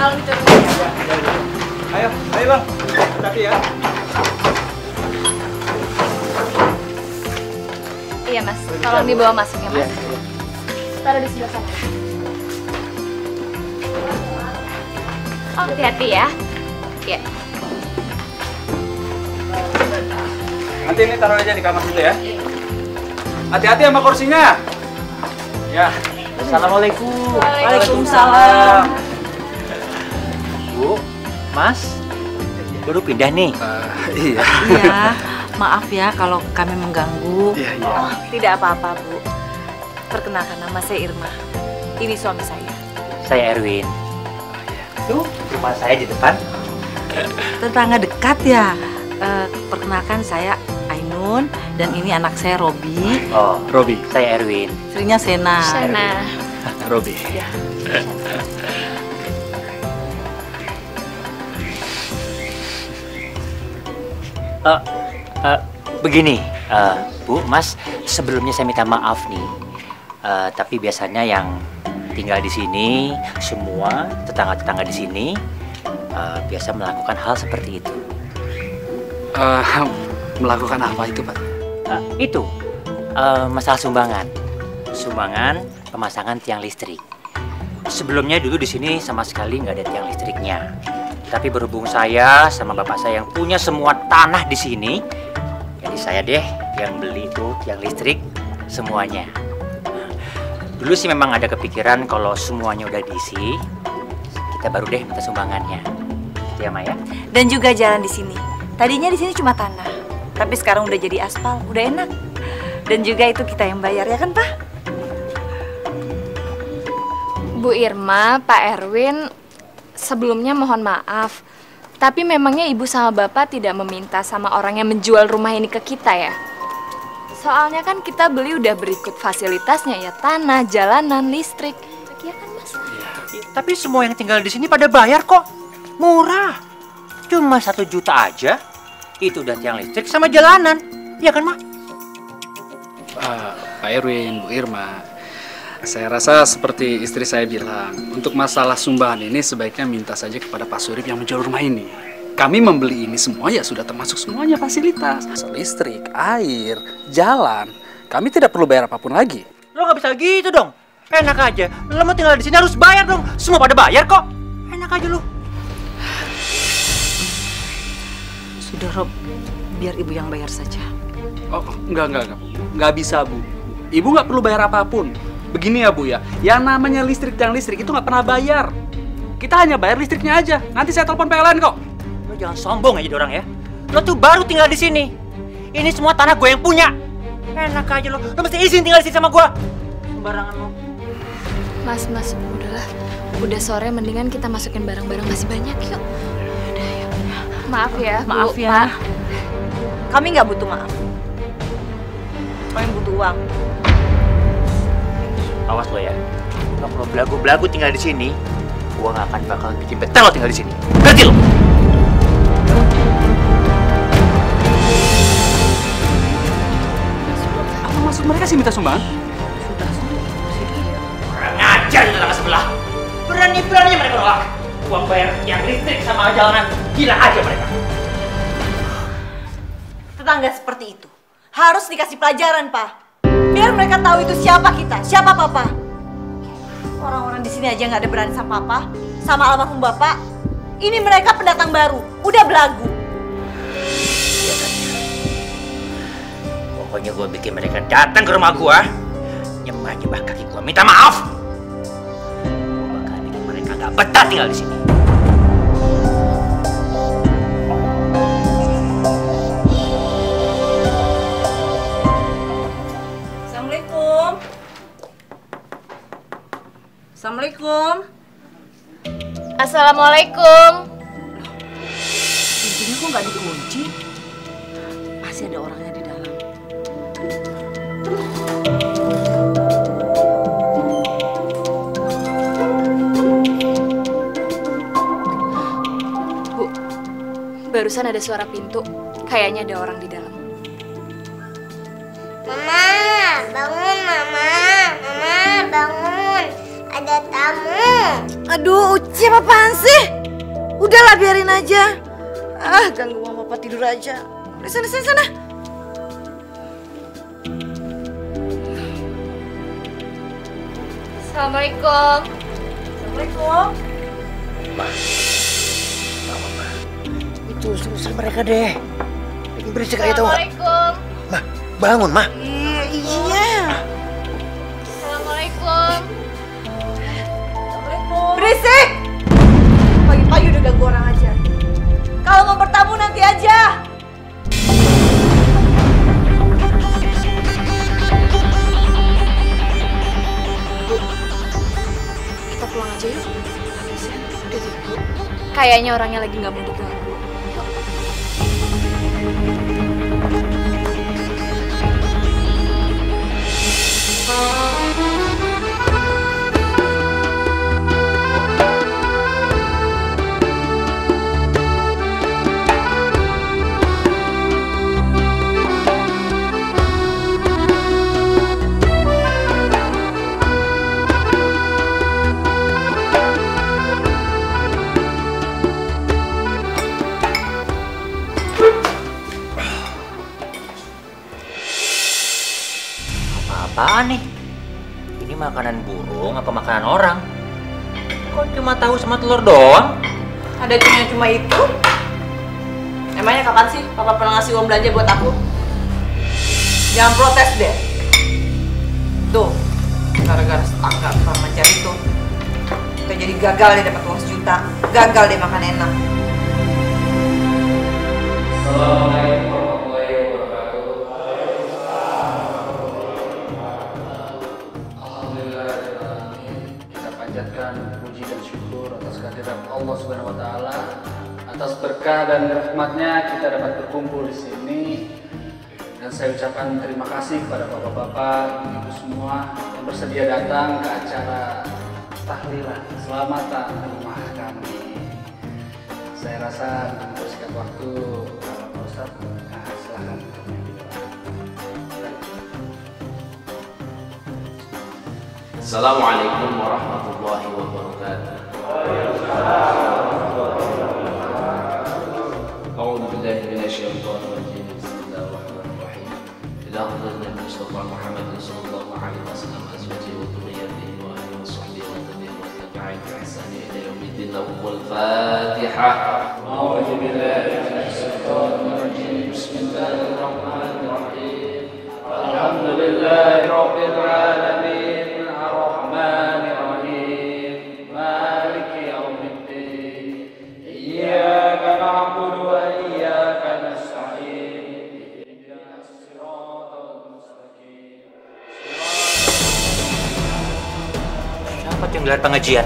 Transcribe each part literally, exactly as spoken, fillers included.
tolong diturun. Ya, ya, ya. Ayo, ayo bang. Hati ya. Iya mas, tolong dibawa masuk ya mas. Ya, ya. Taruh di sebelah sana. Oh, hati-hati ya. Iya. Nanti ini taruh aja di kamar dulu ya. Hati-hati sama kursinya. Ya. Assalamualaikum. Waalaikumsalam. Bu, Mas, baru pindah nih. Uh, iya. Iya, maaf ya kalau kami mengganggu. Iya, iya. Oh, tidak apa-apa, Bu. Perkenalkan, nama saya Irma. Ini suami saya. Saya Erwin. Tuh, rumah saya di depan. Tetangga dekat ya. Eh, perkenalkan saya Ainun dan ini anak saya Robi. Oh, Robi. saya Erwin. Istrinya Sena. Sana. Robi. Ya. Uh, uh, begini, uh, Bu, Mas, sebelumnya saya minta maaf nih. Uh, tapi biasanya yang tinggal di sini, semua tetangga-tetangga di sini uh, biasa melakukan hal seperti itu. Uh, melakukan apa itu, Pak? Uh, itu uh, masalah sumbangan, sumbangan pemasangan tiang listrik. Sebelumnya dulu di sini sama sekali nggak ada tiang listriknya. Tapi berhubung saya sama bapak saya yang punya semua tanah di sini, jadi saya deh yang beli tuh tiang listrik semuanya. Dulu sih memang ada kepikiran kalau semuanya udah diisi, kita baru deh minta sumbangannya. Gitu ya, Maya? Dan juga jalan di sini. Tadinya di sini cuma tanah, tapi sekarang udah jadi aspal, udah enak. Dan juga itu kita yang bayar, ya kan, Pak? Bu Irma, Pak Erwin, sebelumnya mohon maaf. Tapi memangnya ibu sama bapak tidak meminta sama orang yang menjual rumah ini ke kita ya? Soalnya kan kita beli udah berikut fasilitasnya ya, tanah, jalanan, listrik. Iya kan mas? Ya, tapi semua yang tinggal di sini pada bayar kok, murah. Cuma satu juta aja, itu udah tiang listrik sama jalanan, ya kan, Mak? Uh, Pak Erwin, Bu Irma, saya rasa seperti istri saya bilang, untuk masalah sumbangan ini sebaiknya minta saja kepada Pak Surip yang menjual rumah ini. Kami membeli ini semua ya sudah termasuk semuanya fasilitas. Listrik, air, jalan. Kami tidak perlu bayar apapun lagi. Lo nggak bisa gitu dong. Enak aja. Lo mau tinggal di sini harus bayar dong. Semua pada bayar kok. Enak aja lo. Sudah, Rob. Biar ibu yang bayar saja. Oh, enggak, enggak, enggak. Enggak bisa, Bu. Ibu nggak perlu bayar apapun. Begini ya, Bu ya. Yang namanya listrik dan listrik itu nggak pernah bayar. Kita hanya bayar listriknya aja. Nanti saya telepon P L N kok. Lo jangan sombong aja orang ya. Lo tuh baru tinggal di sini. Ini semua tanah gue yang punya. Enak aja lo. Lo mesti izin tinggal di sini sama gue. Sembarangan lo. Mas, mas, udahlah. Udah sore, mendingan kita masukin barang-barang masih banyak yuk. Udah, ya. Maaf ya, Maaf Bu, ya. Pak. Kami nggak butuh maaf. Kami butuh uang. Awas lo ya. Lo kalau belagu-belagu tinggal di sini, gue gak akan bakal bikin betah lo tinggal di sini. Ngerti lo? Apa maksud mereka sih minta sumbangan? Sudah, sudah. Kurang ajar di tetangga sebelah. Berani-beraninya mereka nolak. Uang bayar yang listrik sama jalanan. Gila aja mereka. Tetangga seperti itu harus dikasih pelajaran, Pak. Biar mereka tahu itu siapa kita, siapa Papa. Orang-orang di sini aja nggak ada berani sama Papa, sama almarhum Bapak. Ini mereka pendatang baru, udah belagu. Iya kan? Pokoknya gue bikin mereka datang ke rumah gue, nyembah-nyembah kaki gue, minta maaf. Gue bakal bikin mereka gak betah tinggal di sini. Assalamualaikum. Assalamualaikum. Assalamualaikum. Pintunya kok nggak dikunci? Masih ada orangnya di dalam. Bu, barusan ada suara pintu. Kayaknya ada orang di dalam. Mama, bangun Mama. Mama, bangun. Ada ada tamu. Aduh, Uci apaan sih? Udahlah biarin aja. Ah, ganggu mama papa tidur aja. Di sana, sana, sana. Assalamualaikum. Assalamualaikum. Ma, mama, ma. Itu usir mereka deh. Bikin berisik aja tau gak? Assalamualaikum. Ma, bangun, ma. Iya, iya. Assalamualaikum. Assalamualaikum. Berisik! Pagi-pagi udah ganggu orang aja. Kalau mau bertamu nanti aja. Kita pulang aja yuk. Udah deh, Bu. Kayaknya orangnya lagi nggak mau diganggu. Apaan nih? Ini makanan burung apa makanan orang? Kok cuma tahu sama telur doang? Ada cuma cuma itu? Emangnya kapan sih papa pernah ngasih uang belanja buat aku? Jangan protes deh. Tuh, gara-gara tetangga tukang mencari itu, kita jadi gagal deh dapat uang sejuta, gagal deh makan enak. Assalamualaikum warahmatullahi wabarakatuh. Alhamdulillah, kita panjatkan puji dan syukur atas kehadiran Allah Subhanahu wa taala. Atas berkah dan rahmatnya kita dapat berkumpul di sini. Dan saya ucapkan terima kasih kepada bapak-bapak, ibu semua yang bersedia datang ke acara tahlilan selamatan rumah kami. Saya rasa untuk mempersingkat waktu, Pak Ustadz, nah, silakan untuk memimpin doa. Assalamualaikum warahmatullahi wabarakatuh. أعوذ بالله من الشيطان الرجيم بسم الله الرحمن الرحيم إلى حضرة النبي المصطفى محمد صلى الله عليه وسلم أزواجه وذريته وآله وصحبه وتابعين وتابعين بإحسان إلى يوم الدين والفاتحة. أعوذ بالله من الشيطان الرجيم بسم الله الرحمن الرحيم الحمد لله رب العالمين الرحمن الرحيم مالك يوم الدين إياك نعبد وإياك نستعين اهدنا الصراط المستقيم. Siapa yang gelar pengajian?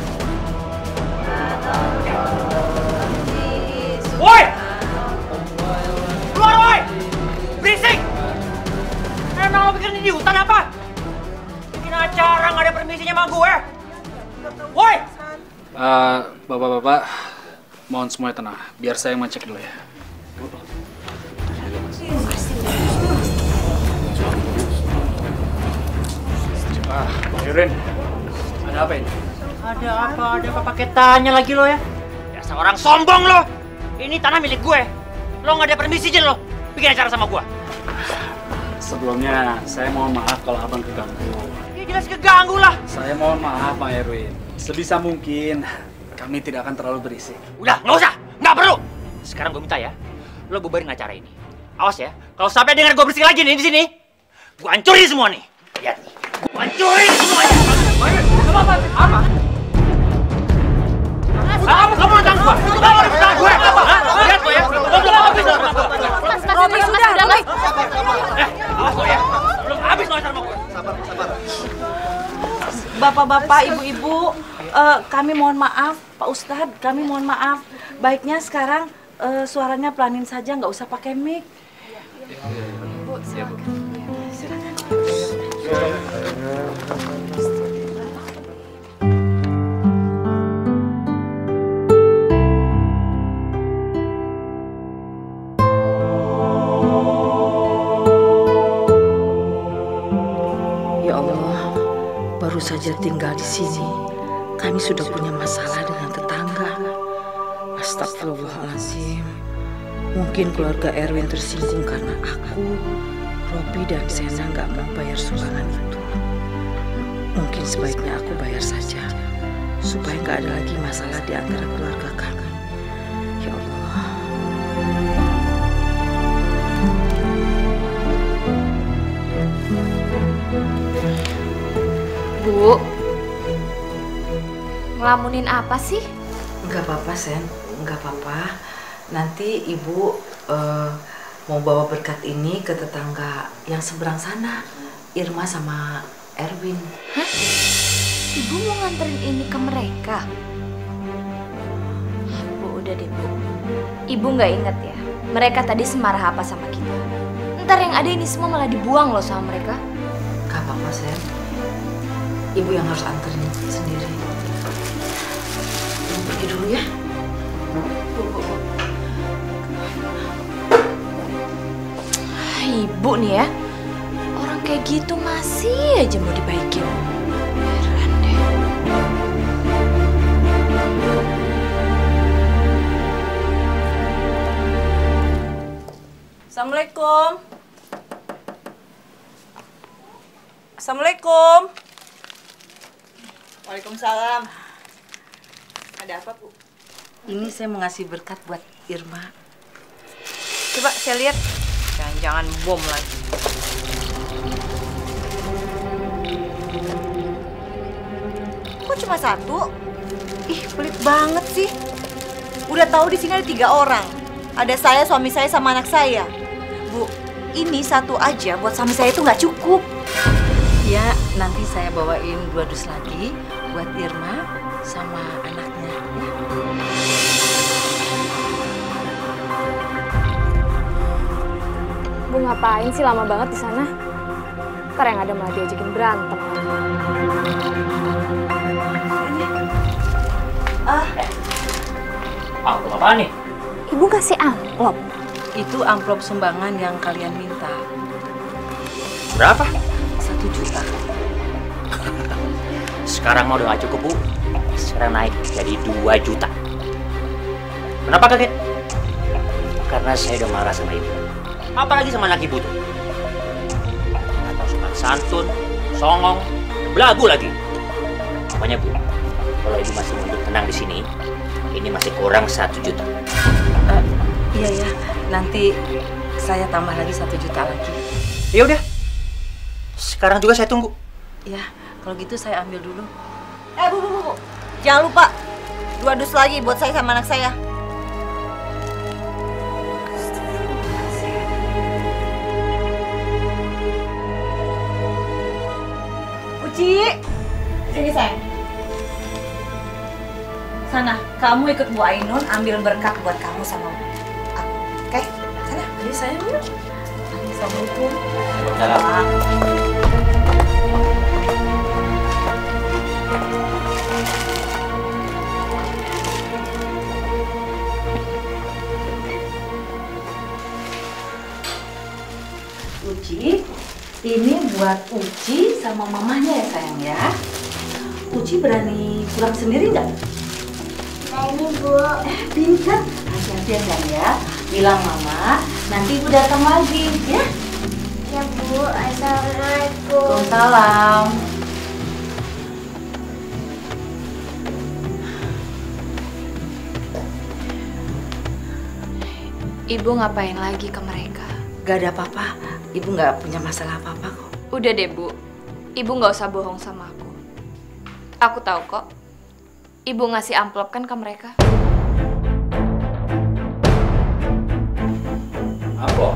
Woi! Keluar, woi! Berisik! Emang lo bikin ini di hutan apa? Bikin acara nggak ada permisinya sama gue? Woi! Uh, bapak-bapak, mohon semuanya tenang, biar saya yang ngecek dulu ya. Ah, Bang Yurin, ada apa ini? Ada apa? Ada apa pakai tanya lagi lo ya? Dasar orang sombong lo! Ini tanah milik gue. Lo nggak ada permisi aja lo bikin acara sama gue. Sebelumnya, saya mohon maaf kalau abang keganggu. Ya jelas keganggu lah. Saya mohon maaf, Pak Erwin. Sebisa mungkin, kami tidak akan terlalu berisik. Udah, nggak usah, nggak perlu. Sekarang gue minta ya, lo bubarin acara ini. Awas ya, kalau sampai dengar gue berisik lagi nih di sini, gue hancurin semua nih. Lihat nih, gue hancurin semuanya. Apa? Apa? Apa? Kamu kamu nantang gue, kamu nantang gue. Lihat gue ya, lo belum habis lo. Robi, sudah, sudah, Mas. Eh, awas lo ya, belum habis lo acara sama gue. Bapak-bapak, ibu-ibu, eh, kami mohon maaf, Pak Ustadz, kami mohon maaf. Baiknya sekarang eh, suaranya pelanin saja, nggak usah pakai mic. Bu, silakan. saja tinggal di sini, kami sudah punya masalah dengan tetangga. Astagfirullahaladzim. Mungkin keluarga Erwin tersinggung karena aku, Robi dan Sena nggak mau bayar sumbangan itu. Mungkin sebaiknya aku bayar saja, supaya nggak ada lagi masalah di antara keluarga kami. Ya Allah. Bu, ngelamunin apa sih? Nggak apa-apa, Sen. Nggak apa-apa. Nanti Ibu uh, mau bawa berkat ini ke tetangga yang seberang sana, Irma sama Erwin. Hah? Ibu mau nganterin ini ke mereka? Bu, udah deh, Bu. Ibu nggak inget ya, mereka tadi semarah apa sama kita. Ntar yang ada ini semua malah dibuang loh sama mereka. Gak apa-apa, Sen. Ibu yang harus anterin sendiri. Ibu pergi dulu ya. Bu, bu, bu. Ibu nih ya, orang kayak gitu masih aja mau dibaikin. Heran deh. Assalamualaikum. Assalamualaikum. Waalaikumsalam. Ada apa, Bu? Ini saya mau ngasih berkat buat Irma. Coba saya lihat. Jangan-jangan bom lagi. Kok cuma satu? Ih, pelit banget sih. Udah tahu di sini ada tiga orang. Ada saya, suami saya, sama anak saya. Bu, ini satu aja buat suami saya itu nggak cukup. Ya, nanti saya bawain dua dus lagi buat Irma sama anaknya. Ya. Bu ngapain sih lama banget di sana? Ntar yang ada malah diajakin berantem. Ah, Amplop apaan nih? Ibu kasih amplop. Itu amplop sumbangan yang kalian minta. Berapa? Satu juta. Sekarang mau udah gak cukup, Bu. Sekarang naik jadi dua juta. Kenapa kaget? Karena saya udah marah sama ibu. Apalagi sama anak ibu tuh. Atau sopan santun, songong, belagu lagi. Pokoknya Bu, kalau ibu masih mau tenang di sini, ini masih kurang satu juta. Uh, iya ya, nanti saya tambah lagi satu juta lagi. Ya udah. Sekarang juga saya tunggu. Ya, kalau gitu saya ambil dulu. eh Bu, Bu, Bu, Bu. Jangan lupa dua dus lagi buat saya sama anak saya. Uci, sini sayang. Sana, kamu ikut Bu Ainun ambil berkat buat kamu sama aku. Oke? Sana. Ini saya yuk. Assalamualaikum. Salam. Uci, ini buat Uci sama mamanya ya sayang ya. Uci berani pulang sendiri nggak? Berani, Bu. Eh, pintar. Hati-hati ya sayang ya. Bilang mama, nanti ibu datang lagi ya. Ya, Bu. Assalamualaikum. Waalaikumsalam. Ibu ngapain lagi ke mereka? Gak ada apa-apa. Ibu nggak punya masalah apa-apa kok. Udah deh, Bu. Ibu nggak usah bohong sama aku. Aku tahu kok. Ibu ngasih amplop kan ke mereka. Amplop?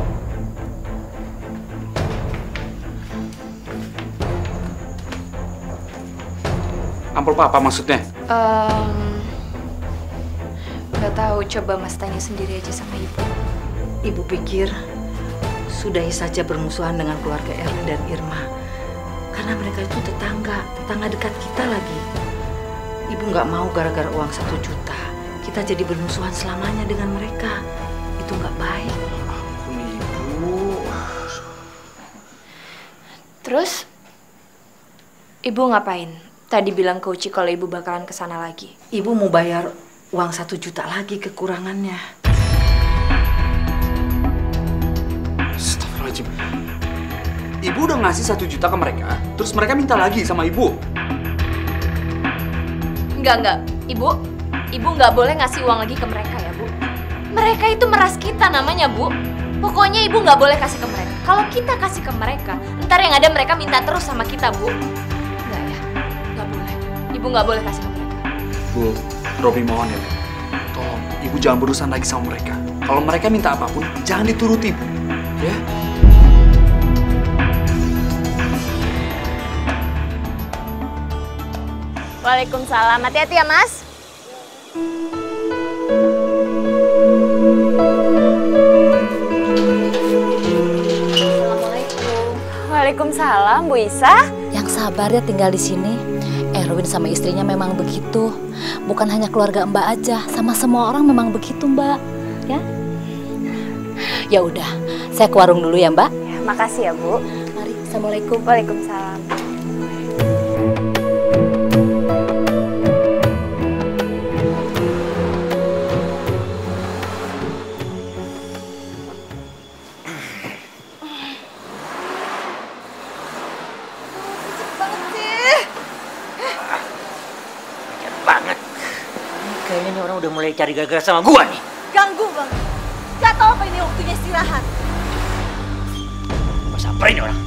Amplop apa maksudnya? Ehm, nggak tahu. Coba Mas tanya sendiri aja sama Ibu. Ibu pikir sudahi saja bermusuhan dengan keluarga Erwin dan Irma. Karena mereka itu tetangga, tetangga dekat kita lagi. Ibu nggak mau gara-gara uang satu juta kita jadi bermusuhan selamanya dengan mereka. Itu nggak baik. Ampun Ibu. Terus, Ibu ngapain? Tadi bilang ke Uci kalau ibu bakalan kesana lagi. Ibu mau bayar uang satu juta lagi kekurangannya. Astagfirullahaladzim. Ibu udah ngasih satu juta ke mereka, terus mereka minta lagi sama ibu. Enggak, enggak. Ibu, ibu nggak boleh ngasih uang lagi ke mereka ya, Bu. Mereka itu meras kita namanya, Bu. Pokoknya ibu nggak boleh kasih ke mereka. Kalau kita kasih ke mereka, ntar yang ada mereka minta terus sama kita, Bu. Enggak ya, nggak boleh. Ibu nggak boleh kasih ke mereka. Bu, Robi mohon ya, Bu. Tolong, ibu jangan berurusan lagi sama mereka. Kalau mereka minta apapun, jangan dituruti, Bu. Ya? Waalaikumsalam. Hati-hati ya, Mas. Assalamualaikum. Waalaikumsalam, Bu Isa. Yang sabar ya tinggal di sini. Erwin sama istrinya memang begitu. Bukan hanya keluarga Mbak aja, sama semua orang memang begitu, Mbak. Ya? Ya udah, saya ke warung dulu ya, Mbak. Makasih ya, Bu. Mari, Assalamualaikum. Waalaikumsalam. Kayaknya nih orang udah mulai cari gara-gara sama gua nih. Ganggu banget. Gak tau apa ini waktunya istirahat. Gua samperin orang.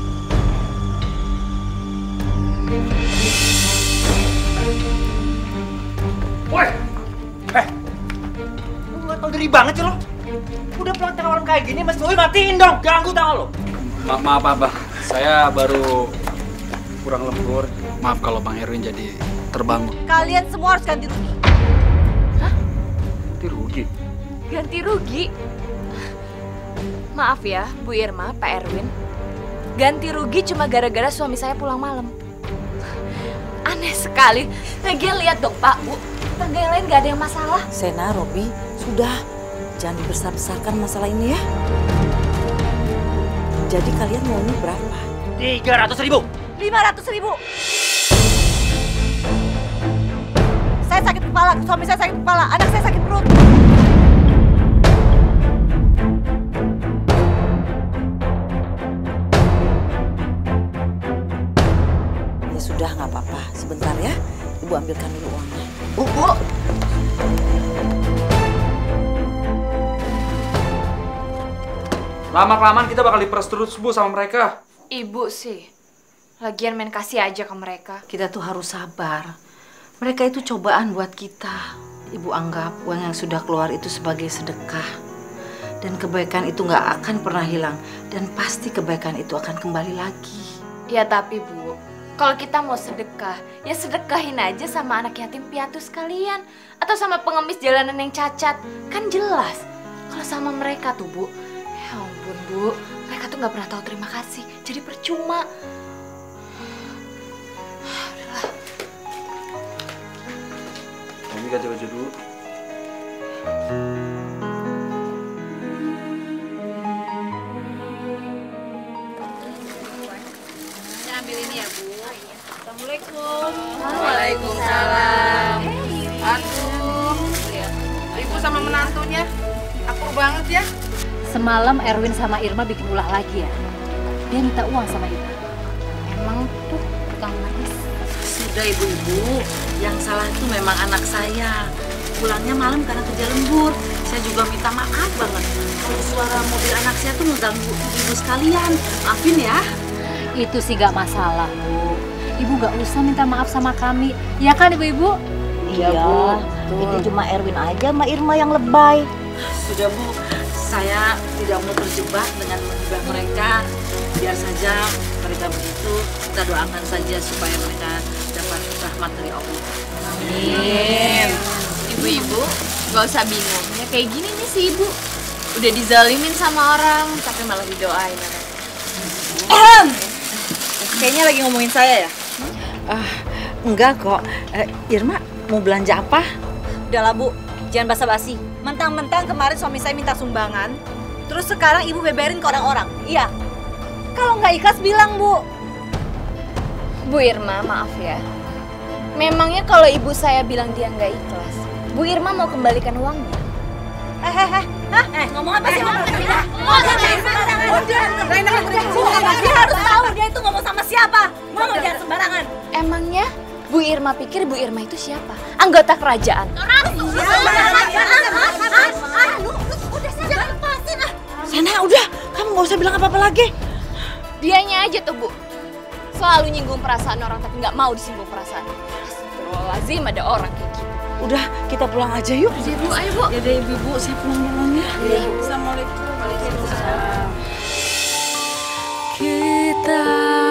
Woi! Eh! Lu gak tau diri banget sih lo? Udah pulang tengah malam kayak gini, Mas Boy matiin dong! Ganggu tangan lo! Ma maaf, Abah. Saya baru kurang lembur. Maaf kalau Bang Erwin jadi terbangun. Kalian semua harus ganti rugi. Ganti rugi? Ganti rugi? Maaf ya, Bu Irma, Pak Erwin. Ganti rugi cuma gara-gara suami saya pulang malam. Aneh sekali. Lagian lihat dong, Pak, Bu. Tangga yang lain gak ada yang masalah. Sena, Robi, sudah. Jangan dibesar-besarkan masalah ini ya. Jadi kalian maunya berapa? Tiga ratus ribu! Lima ratus ribu. Saya sakit kepala, suami saya sakit kepala, anak saya sakit perut. Ya sudah, nggak apa-apa. Sebentar ya, Ibu ambilkan dulu uangnya. Bu, bu! Lama-kelamaan kita bakal diperas terus, Bu, sama mereka. Ibu sih. Lagian main kasih aja ke mereka. Kita tuh harus sabar. Mereka itu cobaan buat kita. Ibu anggap uang yang sudah keluar itu sebagai sedekah. Dan kebaikan itu nggak akan pernah hilang. Dan pasti kebaikan itu akan kembali lagi. Ya tapi Bu, kalau kita mau sedekah, ya sedekahin aja sama anak yatim piatu sekalian. Atau sama pengemis jalanan yang cacat. Kan jelas. Kalau sama mereka tuh Bu, ya ampun Bu, mereka tuh nggak pernah tahu terima kasih. Jadi percuma. Ini ganti baju dulu. Saya ambil ini ya, Bu. Assalamualaikum. Waalaikumsalam. Aduh, Ibu sama menantunya akur banget ya. Semalam Erwin sama Irma bikin ulah lagi ya. Dia minta uang sama Ibu. Emang tuh tukang manis. Sudah ibu-ibu, yang salah itu memang anak saya. Pulangnya malam karena kerja lembur. Saya juga minta maaf banget. Kalau suara mobil anak saya tuh mengganggu ibu sekalian. Maafin ya. Itu sih gak masalah, Bu. Ibu gak usah minta maaf sama kami. Ya kan ibu-ibu? Iya, Bu. Itu cuma Erwin aja sama Irma yang lebay. Sudah, Bu. Saya tidak mau terjebak dengan menghibah mereka. Biar saja mereka begitu. Kita doakan saja supaya mereka dapat rahmat dari Allah. Amin. Ibu-ibu, gak usah bingung. Ya kayak gini nih si ibu. Udah dizalimin sama orang, tapi malah didoain. Kayaknya lagi ngomongin saya ya? Ah, enggak kok. Eh, Irma mau belanja apa? Udahlah Bu, jangan basa-basi. Mentang-mentang kemarin suami saya minta sumbangan, terus sekarang ibu beberin ke orang-orang. Iya. Kalau nggak ikhlas bilang Bu. Bu Irma, maaf ya. Memangnya kalau ibu saya bilang dia nggak ikhlas, Bu Irma mau kembalikan uangnya? Eh, eh, eh, hah? Eh, ngomong apa sih? Ngomong apa sih? Ngomong apa sih? Udah, dia harus tahu dia itu ngomong sama siapa. Ngomong jangan sembarangan. Emangnya Bu Irma pikir Bu Irma itu siapa? Anggota kerajaan. Sena, udah, kamu nggak usah bilang apa-apa lagi. Dianya aja tuh, Bu. Selalu nyinggung perasaan orang tapi nggak mau disinggung perasaan. Astagfirullahaladzim, ada orang kayak gitu. Udah, kita pulang aja yuk. Ya, Bu, ayo, Bu. Ya deh, Ibu, saya pulang duluan ya. Iya. Assalamualaikum. Waalaikumsalam. Kita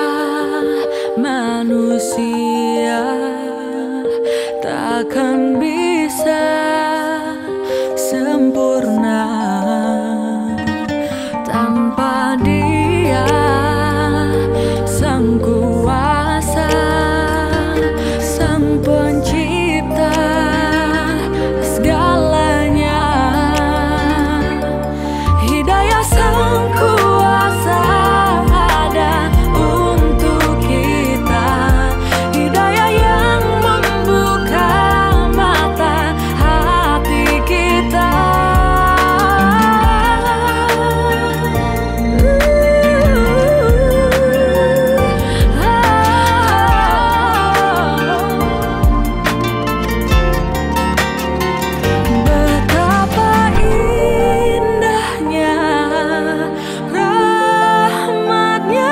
manusia takkan bisa sempurna tanpa Dia Sang Kuasa, Sang Pencipta segalanya. Hidayah Sang Kuasa ada untuk kita, hidayah yang membuka mata hati kita. Betapa indahnya rahmatnya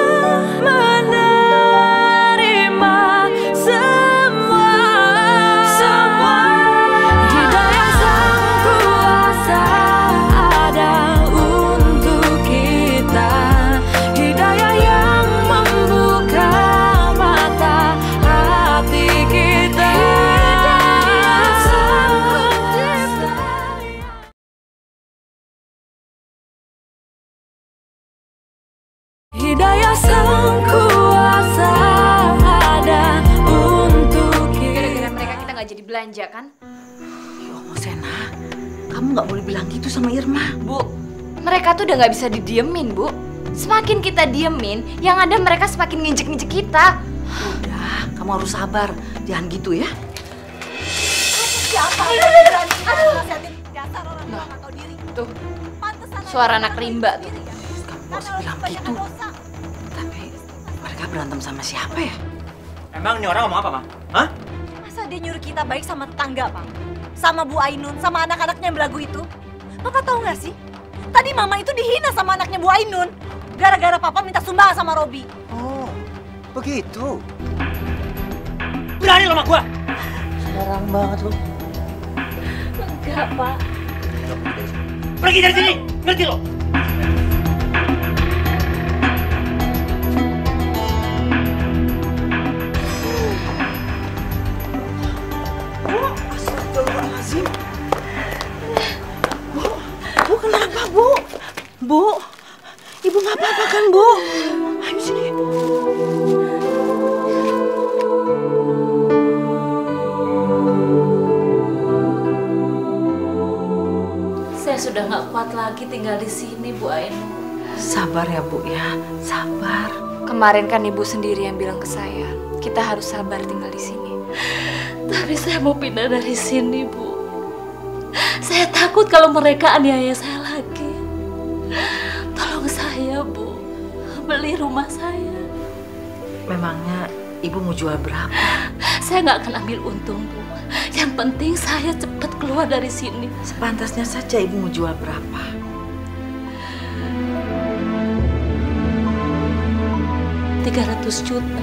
menerima semua, semua. Hidayah Sang Kuasa ada untuk kita, hidayah yang membuka mata hati kita. Hidayah Sang Kuasa ada untuk Gara-gara kita. mereka kita nggak jadi belanja kan? Yo, Sena, kamu nggak boleh bilang gitu sama Irma. Bu, mereka tuh udah nggak bisa didiemin, Bu. Semakin kita diemin, yang ada mereka semakin nginjek-nginjek kita. Udah, kamu harus sabar. Jangan gitu ya. Siapa yang berani nasihatin dasar orang tua nggak tahu diri? Tuh, Pantesan suara anak rimba tuh. Kamu nggak usah bilang gitu. Tapi mereka berantem sama siapa ya? Emang ini orang ngomong apa, Ma? Hah? Masa dia nyuruh kita baik sama tetangga, Pak? Sama Bu Ainun, sama anak-anaknya yang belagu itu? Papa tahu nggak sih? Tadi Mama itu dihina sama anaknya Bu Ainun. Gara-gara Papa minta sumbangan sama Robi. Oh, begitu. Berani lo sama gua? Sembarang banget lu. Enggak, Pak. Pergi dari sini, ngerti lo? Astagfirullahaladzim. Bu, Bu kenapa, Bu? Bu, Ibu nggak apa-apa kan, Bu? Ayo sini. Saya sudah nggak kuat lagi tinggal di sini, Bu Ainun. Sabar ya, Bu ya. Sabar. Kemarin kan ibu sendiri yang bilang ke saya, kita harus sabar tinggal di sini. Tapi saya mau pindah dari sini, Bu. Saya takut kalau mereka aniaya saya lagi. Tolong saya, Bu. Beli rumah saya. Memangnya Ibu mau jual berapa? Saya nggak akan ambil untung, Bu. Yang penting saya cepat keluar dari sini. Sepantasnya saja Ibu mau jual berapa? tiga ratus juta.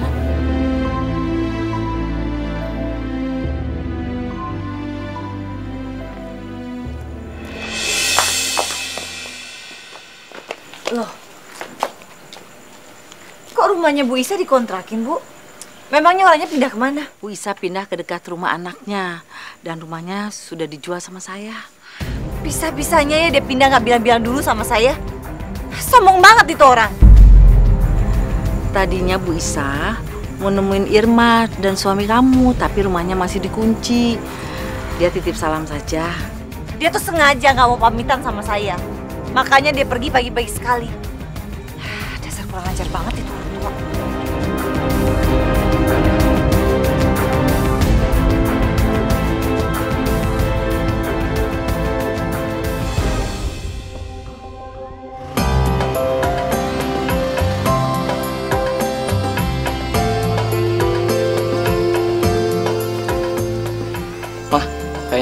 Loh, kok rumahnya Bu Isa dikontrakin, Bu? Memangnya orangnya pindah kemana? Bu Isa pindah ke dekat rumah anaknya. Dan rumahnya sudah dijual sama saya. Bisa-bisanya ya dia pindah nggak bilang-bilang dulu sama saya. Sombong banget itu orang. Tadinya Bu Isa mau nemuin Irma dan suami kamu, tapi rumahnya masih dikunci. Dia titip salam saja. Dia tuh sengaja nggak mau pamitan sama saya. Makanya dia pergi pagi-pagi sekali. Dasar kurang ajar banget itu orang tua.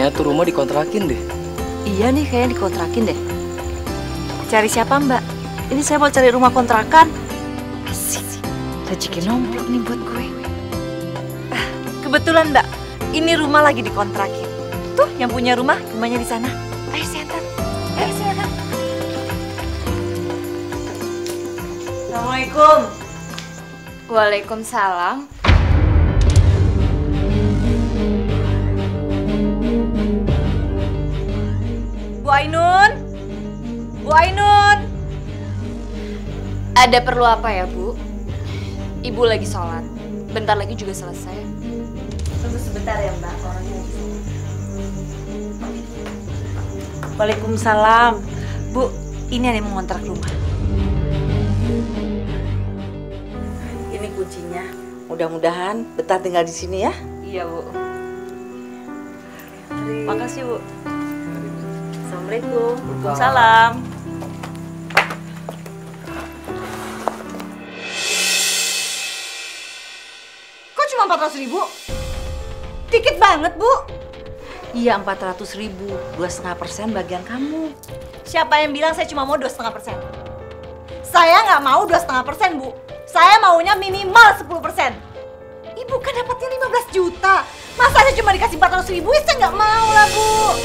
Kayaknya tuh rumah dikontrakin deh. Iya nih, kayaknya dikontrakin deh. Cari siapa Mbak? Ini saya mau cari rumah kontrakan. Asik sih, rezeki nomplok nih buat gue. Ah, kebetulan Mbak, ini rumah lagi dikontrakin. Tuh yang punya rumah, rumahnya di sana. Ayo saya antar. Ayo saya antar. Assalamualaikum. Waalaikumsalam. Bu Ainun? Bu Ainun? Ada perlu apa ya, Bu? Ibu lagi sholat. Bentar lagi juga selesai. Tunggu sebentar ya Mbak, orangnya lagi sholat. Waalaikumsalam. Bu, ini ada yang mau ngontrak rumah. Ini kuncinya. Mudah-mudahan betah tinggal di sini ya. Iya Bu. Makasih Bu. Assalamualaikum. Waalaikumsalam. Kok cuma empat ratus ribu? Dikit banget Bu. Iya, empat ratus ribu. Dua setengah persen bagian kamu. Siapa yang bilang saya cuma mau dua setengah persen? Saya nggak mau dua setengah persen Bu. Saya maunya minimal sepuluh persen. Ibu kan dapatnya lima belas juta. Masa saya cuma dikasih empat ratus ribu? Saya nggak mau lah Bu.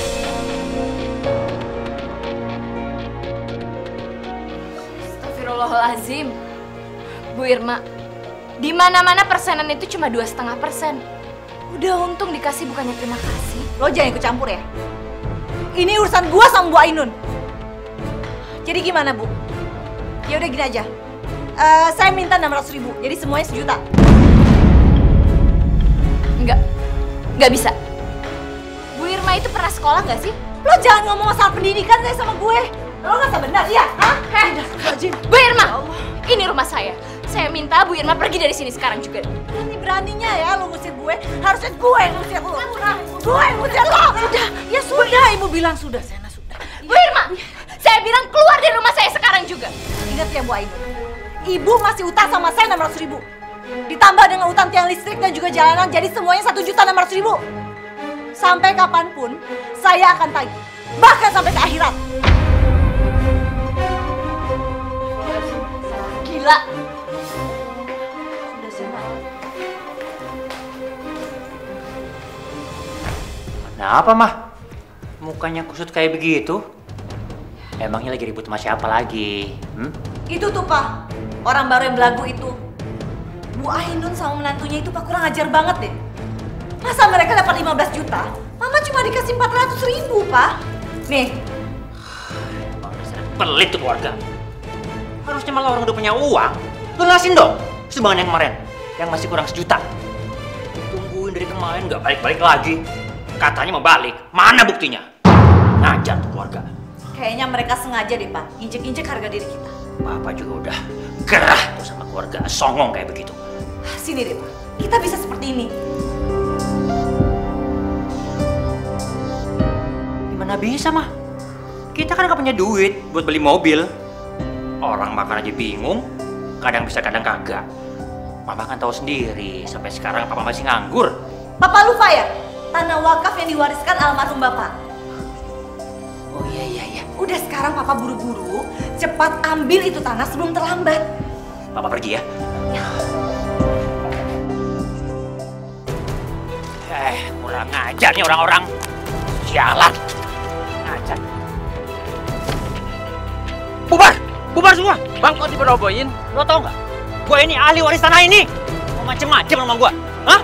Astagfirullahaladzim. Bu Irma, di mana-mana persenan itu cuma dua setengah persen. Udah untung dikasih bukannya terima kasih. Lo jangan ikut campur ya. Ini urusan gua sama Bu Ainun. Jadi gimana Bu? Ya udah gini aja. Uh, saya minta enam ratus ribu. Jadi semuanya sejuta. Enggak, enggak bisa. Bu Irma itu pernah sekolah nggak sih? Lo jangan ngomong masalah pendidikan saya sama gue. Lo nggak benar, iya? Hah? Heh, Bu Irma, ini rumah saya. Saya minta Bu Irma pergi dari sini sekarang juga. Berani-beraninya ya lo ngusir gue. Harusnya gue yang ngusir lo. Gue yang ngusir lo. Sudah, ya sudah. Ibu bilang sudah, Sena sudah. Bu Irma, saya bilang keluar dari rumah saya sekarang juga. Ingat ya Bu Ainun, Ibu masih utang sama saya enam ratus ribu. Ditambah dengan utang tiang listrik dan juga jalanan, jadi semuanya satu juta enam ratus ribu. Sampai kapanpun, saya akan tagih. Bahkan sampai ke akhirat. Gila. Sudah, Sena. Kenapa, Mah? Mukanya kusut kayak begitu? Emangnya lagi ribut sama siapa lagi? Hmm? Itu tuh Pak, orang baru yang belagu itu. Bu Ainun sama menantunya itu Pak kurang ajar banget deh. Masa mereka dapat lima belas juta, Mama cuma dikasih empat ratus ribu Pak. Nih. Pelit tuh keluarga. Harusnya malah orang udah punya uang. Lunasin dong sumbangan yang kemarin, yang masih kurang sejuta. Tungguin dari kemarin nggak balik-balik lagi. Katanya mau balik, mana buktinya? Ngajar tuh keluarga. Kayaknya mereka sengaja deh Pak, injek-injek harga diri kita. Bapak juga udah gerah tuh sama keluarga songong kayak begitu. Sini deh Pak, kita bisa seperti ini. Gimana bisa, Mah? Kita kan nggak punya duit buat beli mobil. Orang makan aja bingung, kadang bisa kadang kagak. Mama kan tahu sendiri, sampai sekarang Papa masih nganggur. Papa lupa ya? Tanah wakaf yang diwariskan almarhum Bapak. Oh iya iya iya. Udah sekarang Papa buru-buru, cepat ambil itu tanah sebelum terlambat. Papa pergi ya. Ya. Eh, kurang ngajar nih orang-orang. Sialan. Ngajar. Bubar! Bubar semua! Bang, kok diberobohin? Lo tau nggak? Gue ini ahli waris tanah ini. Mau macem-macem sama gue. Hah?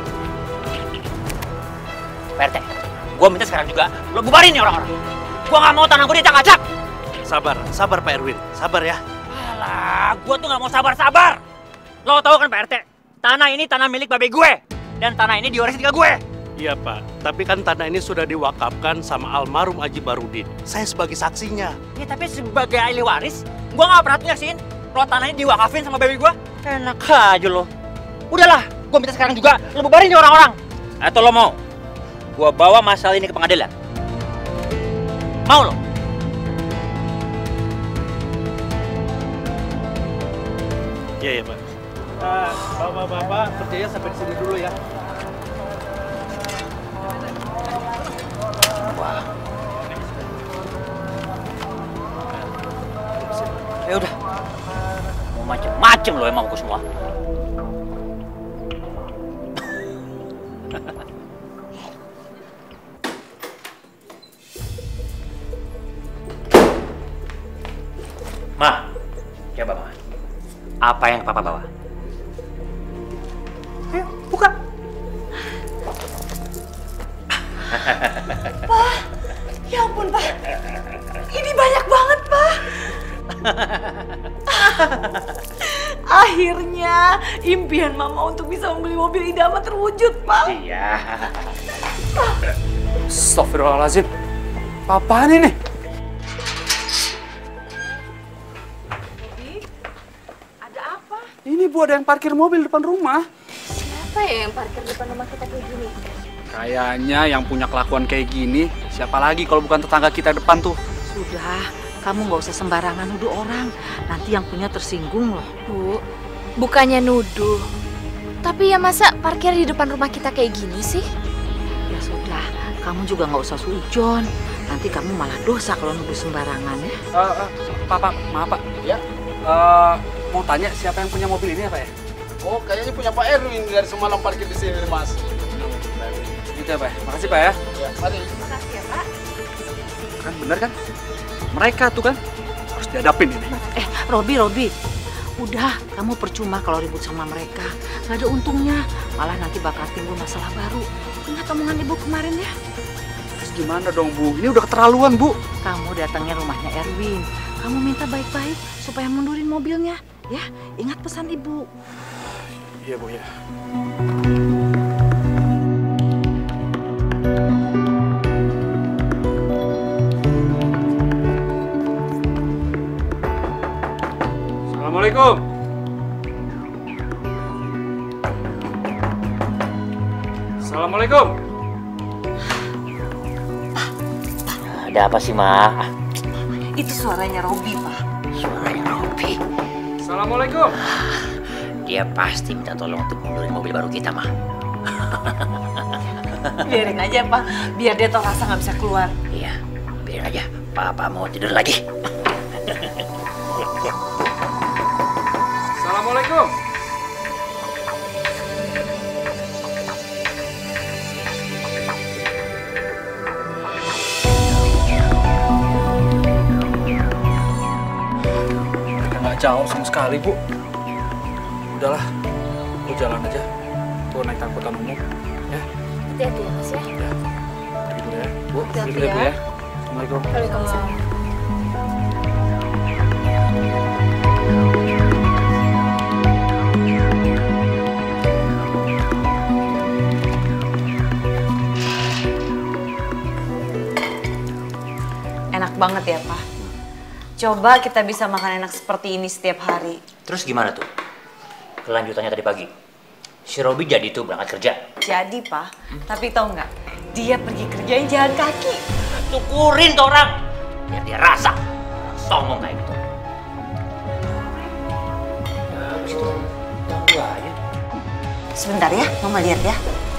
P R T, gue minta sekarang juga lo bubarin nih orang-orang. Gue nggak mau tanah gue dicak-acak. Sabar, sabar Pak Erwin. Sabar ya. Alah, gue tuh nggak mau sabar-sabar. Lo tau kan Pak R T, tanah ini tanah milik babe gue. Dan tanah ini diwarisin ke gue. Iya Pak, tapi kan tanah ini sudah diwakafkan sama almarhum Haji Barudin. Saya sebagai saksinya. Ya tapi sebagai ahli waris, gue nggak pernah tuh yakin kalau tanah ini diwakafin sama baby gue. Enak aja lo. Udahlah, gue minta sekarang juga lo bubarin nih orang-orang. Atau lo mau gue bawa masalah ini ke pengadilan? Mau lo? Iya ya Pak. Nah, bapak-bapak kerjanya sampai di sini dulu ya. Ya udah. Mau macem-macem lo emang aku semua. Ma, coba Ma. Apa yang Papa bawa? Ayo, buka. Pak, ya ampun Pak. Ini banyak banget Pak. Akhirnya impian Mama untuk bisa membeli mobil idaman terwujud Pak. Iya. Astagfirullahaladzim. Apaan ini? Ini Bu, ada yang parkir mobil depan rumah. Siapa ya yang parkir depan rumah kita kayak gini? Kayaknya yang punya kelakuan kayak gini, siapa lagi kalau bukan tetangga kita depan tuh. Sudah, kamu nggak usah sembarangan nuduh orang. Nanti yang punya tersinggung loh. Bu, bukannya nuduh. Tapi ya masa parkir di depan rumah kita kayak gini sih? Ya sudah, kamu juga nggak usah sujon. Nanti kamu malah dosa kalau nuduh sembarangan ya. Uh, uh, Pak, Pak, maaf Pak. Ya. Uh, mau tanya siapa yang punya mobil ini apa ya? Oh, kayaknya punya Pak Erwin dari semalam parkir di sini, Mas. Gitu ya, Pak. Makasih, Pak ya. Ya, mari. Makasih ya, Pak. Kan bener kan? Mereka tuh kan harus dihadapin ini. Eh, Robi, Robi. Udah, kamu percuma kalau ribut sama mereka. Gak ada untungnya. Malah nanti bakal timbul masalah baru. Ingat omongan Ibu kemarin ya? Terus gimana dong, Bu? Ini udah keterlaluan, Bu. Kamu datangnya rumahnya Erwin. Kamu minta baik-baik supaya mundurin mobilnya. Ya, ingat pesan Ibu. Iya, Bu, ya. Assalamualaikum. Assalamualaikum. Ada apa sih, Ma? Itu suaranya Robi, Pak. Suaranya Robi. Assalamualaikum. Dia pasti minta tolong untuk mundurin mobil baru kita, Ma. Biarin aja, Pak. Biar dia tau rasa nggak bisa keluar. Iya, biarin aja. Papa mau tidur lagi. Assalamualaikum. Nggak jauh sama sekali, Bu. Udahlah, aku jalan aja. Aku naik angkutan umum, ya. Hati-hati ya, Mas ya. Ya. Pergi dulu ya, Bu. Hati-hati Pergi dulu ya. ya. Assalamualaikum. Waalaikumsalam. Enak banget ya, Pak. Coba kita bisa makan enak seperti ini setiap hari. Terus gimana tuh? Kelanjutannya tadi pagi. Si Robi jadi tuh berangkat kerja. Jadi, Pak. Tapi tahu nggak? Dia pergi kerjain jalan kaki. Syukurin tuh orang. Biar dia rasa. Songong kayak gitu. Nah, habis itu ganggu aja. Sebentar ya, Mama lihat ya.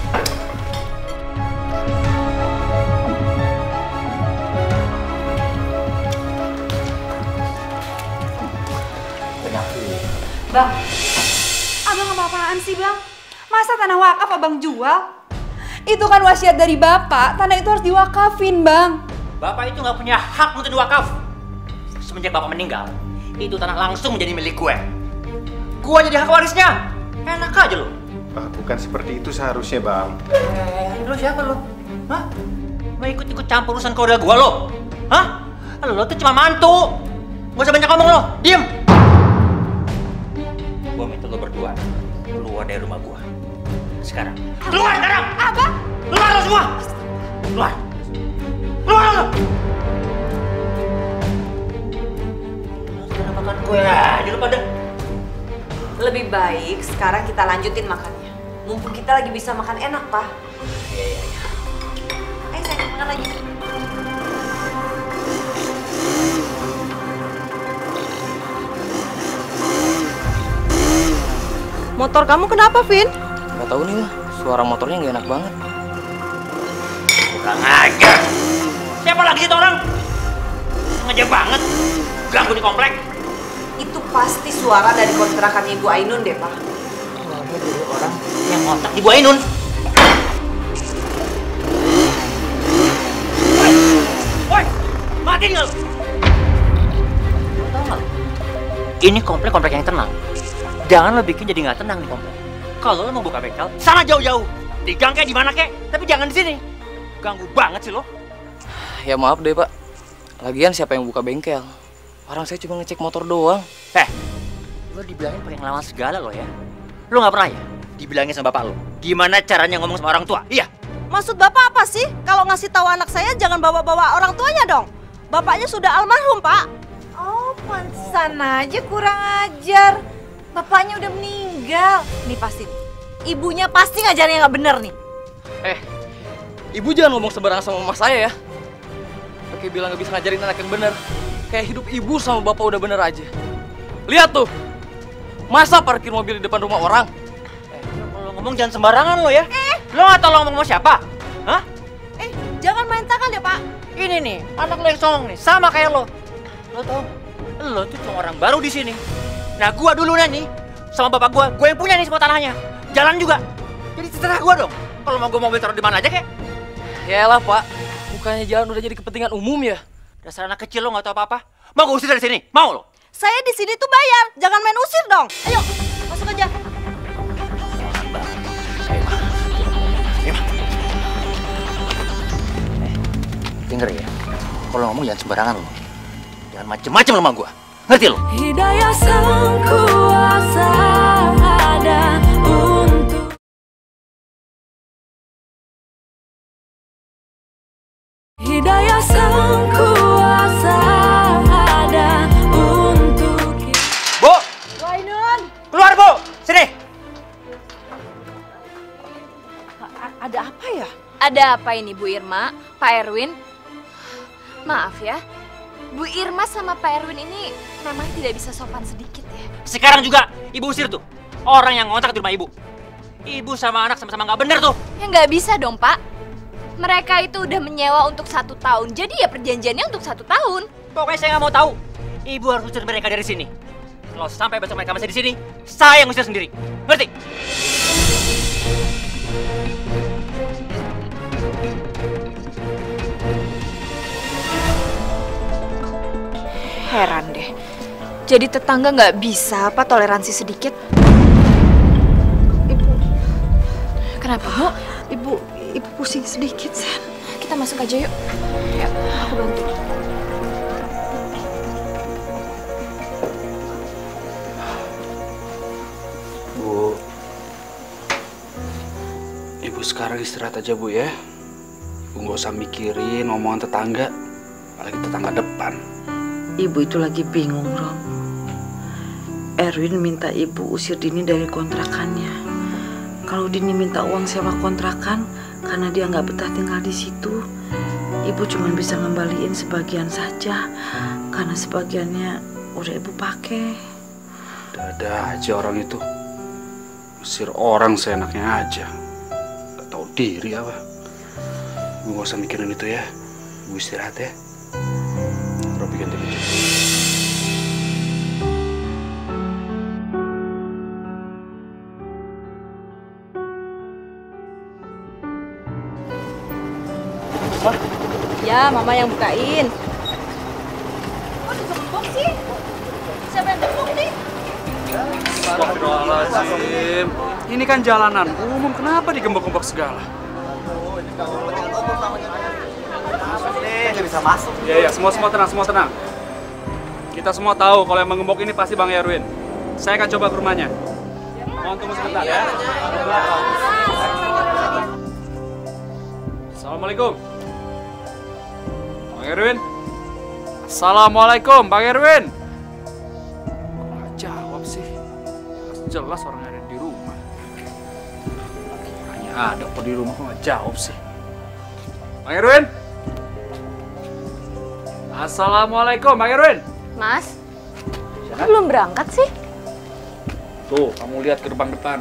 Bang, abang apa-apaan sih bang? Masa tanah wakaf abang jual? Itu kan wasiat dari bapak, tanah itu harus diwakafin bang. Bapak itu nggak punya hak untuk diwakaf. Semenjak bapak meninggal, itu tanah langsung menjadi milik gue. Gue jadi hak warisnya. Enak aja lo. Ah, bukan seperti itu seharusnya bang. Eh, lo siapa lo? Hah? Mau ikut-ikut campur urusan keluarga gue lo? Hah? Lo tuh cuma mantu. Gak usah banyak ngomong lo, diem. Gue minta lo berdua keluar dari rumah gue. Sekarang. Keluar sekarang! Abang! Keluar lo semua! Keluar! Keluar lo! Sekarang makan gue aja lo pada. Lebih baik sekarang kita lanjutin makannya. Mumpung kita lagi bisa makan enak, Pak. Iya, iya, iya. Ayo sayang, makan lagi. Motor kamu kenapa, Vin? Gak tahu nih lah, suara motornya nggak enak banget. Kurang ajar. Siapa lagi sih itu orang? Sengaja banget. Ganggu di komplek. Itu pasti suara dari kontrakan Ibu Ainun deh, Pak. Suara dari orang yang ngontrak Ibu Ainun. Woi, mati nggak lu? Lu tau nggak? Ini komplek-komplek yang tenang. Jangan lo bikin jadi nggak tenang nih komplek. Kalau lo mau buka bengkel, sana jauh-jauh. Di gang kayak di mana kek, tapi jangan di sini. Ganggu banget sih lo. Ya maaf deh Pak. Lagian siapa yang buka bengkel? Orang saya cuma ngecek motor doang. Eh, lo dibilangin pakai ngelawan segala lo ya. Lo nggak pernah ya dibilangin sama bapak lo gimana caranya ngomong sama orang tua? Iya. Maksud Bapak apa sih? Kalau ngasih tahu anak saya jangan bawa-bawa orang tuanya dong. Bapaknya sudah almarhum, Pak. Oh, pantesan aja kurang ajar. Bapaknya udah meninggal. Nih pasti, ibunya pasti ngajarin yang nggak bener nih. Eh, ibu jangan ngomong sembarangan sama mama saya ya. Pakai bilang nggak bisa ngajarin anak yang bener. Kayak hidup ibu sama bapak udah bener aja. Lihat tuh, masa parkir mobil di depan rumah orang? Eh, kalau ngomong jangan sembarangan lo ya. Eh, lo nggak tahu lo ngomong sama siapa? Hah? Eh, jangan main tangan ya Pak. Ini nih, anak lo yang songong nih, sama kayak lo. Lo tau, lo tuh cuma orang baru di sini. Nah, gua dulu nih, sama bapak gua, gua yang punya nih semua tanahnya. Jalan juga. Jadi terserah gua dong. Kalau mau gua mobil taruh di mana aja kek. Yaelah Pak, bukannya jalan udah jadi kepentingan umum ya? Dasar anak kecil lo nggak tahu apa-apa. Mau gua usir dari sini? Mau lo? Saya di sini tuh bayar, jangan main usir dong. Ayo, masuk aja. Dengar ya, kalau ngomong jangan sembarangan lo. Jangan macem-macem sama gua. Ngerti lo? Hidayah sang kuasa ada untuk Hidayah sang kuasa ada untuk Bu! Bu Ainun! Keluar Bu! Sini! A- ada apa ya? Ada apa ini Bu Irma, Pak Erwin? Maaf ya, Bu Irma sama Pak Erwin ini memang tidak bisa sopan sedikit ya. Sekarang juga ibu usir tuh orang yang ngontrak di rumah ibu. Ibu sama anak sama-sama nggak bener tuh. Ya nggak bisa dong Pak. Mereka itu udah menyewa untuk satu tahun, jadi ya perjanjiannya untuk satu tahun. Pokoknya saya nggak mau tahu. Ibu harus usir mereka dari sini. Kalau sampai besok mereka masih di sini, saya yang usir sendiri. Ngerti? Heran deh. Jadi tetangga nggak bisa apa toleransi sedikit? Ibu, Kenapa Bu? ibu, ibu pusing sedikit, Sen. Kita masuk aja yuk. Ya, aku bantu. Bu, Ibu sekarang istirahat aja Bu ya. Ibu nggak usah mikirin omongan tetangga, apalagi tetangga depan. Ibu itu lagi bingung, Rom. Erwin minta ibu usir Dini dari kontrakannya. Kalau Dini minta uang sewa kontrakan karena dia nggak betah tinggal di situ, ibu cuma bisa ngembaliin sebagian saja karena sebagiannya udah ibu pakai. Ada aja orang itu, usir orang seenaknya aja, nggak tahu diri apa. Ibu nggak usah mikirin itu ya. Ibu istirahat ya. Robi ganti baju. Ya, Mama yang bukain. Kok digembok sih? Siapa yang gembok nih? Astagfirullahaladzim. Ini kan jalanan umum, kenapa digembok-gembok segala? Ini bisa masuk. Ya ya, semua semua tenang, semua tenang. Kita semua tahu kalau yang menggembok ini pasti Bang Erwin. Saya akan coba ke rumahnya. Mohon tunggu sebentar ya. Assalamualaikum. Bang Erwin. Assalamualaikum, Bang Erwin. Kok nggak jawab sih? Jelas orangnya ada di rumah. Orangnya ada kok di rumah, kok nggak jawab sih? Bang Erwin. Assalamualaikum, Bang Erwin. Mas, kok belum berangkat sih? Tuh, kamu lihat ke gerbang depan.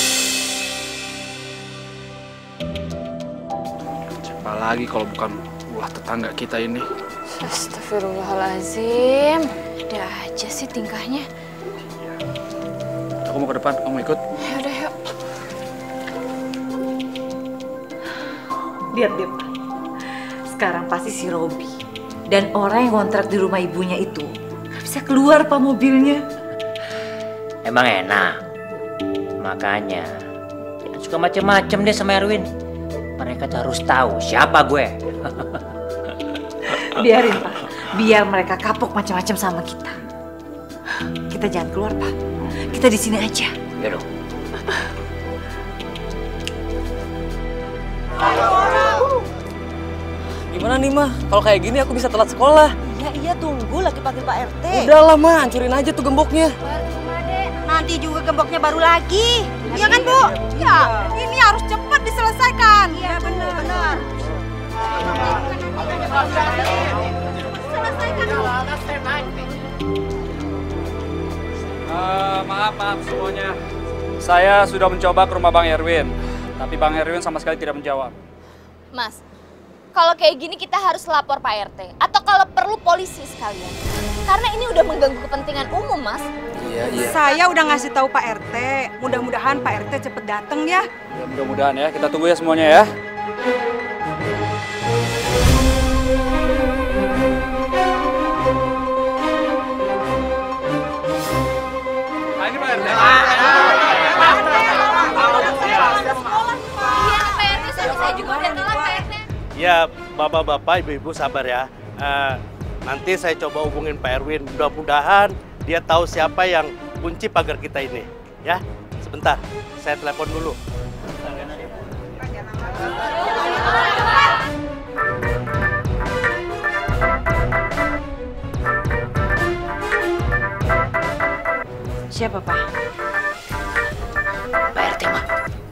Siapa lagi kalau bukan Bu ulah tetangga kita ini. Astagfirullahaladzim. Ada aja sih tingkahnya. Aku mau ke depan, kamu ikut? Ya udah yuk. Lihat deh, Pak. Sekarang pasti si Robi dan orang yang kontrak di rumah ibunya itu nggak bisa keluar, Pak, mobilnya. Emang enak. Makanya jangan suka macem-macem deh sama Erwin. Mereka harus tahu siapa gue. Biarin, Pak. Biar mereka kapok macam-macam sama kita. Kita jangan keluar, Pak. Kita di sini aja. Ya dong. Gimana nih, Mah? Kalau kayak gini aku bisa telat sekolah. Iya, iya, tunggu lagi panggil Pak R T. Udah lah, Mah. Hancurin aja tuh gemboknya. Nanti juga gemboknya baru lagi. Iya kan, Bu? Ya, ini harus cepat diselesaikan. Iya, benar. Benar. Uh, maaf, maaf semuanya. Saya sudah mencoba ke rumah Bang Erwin, tapi Bang Erwin sama sekali tidak menjawab. Mas, kalau kayak gini kita harus lapor Pak R T atau kalau perlu polisi sekalian. Karena ini udah mengganggu kepentingan umum, Mas. Iya, iya. Saya udah ngasih tahu Pak R T. Mudah-mudahan Pak R T cepet datang ya. Ya, mudah-mudahan ya. Kita tunggu ya semuanya ya. Nah, ini Pak R T. Iya, Pak R T. Saya juga udah telat, Pak R T. Ya, bapak-bapak, ibu-ibu sabar ya. Uh, nanti saya coba hubungin Pak Erwin. Mudah-mudahan dia tahu siapa yang kunci pagar kita ini. Ya, sebentar. Saya telepon dulu. Siapa, Pak? Pak R T, Mah.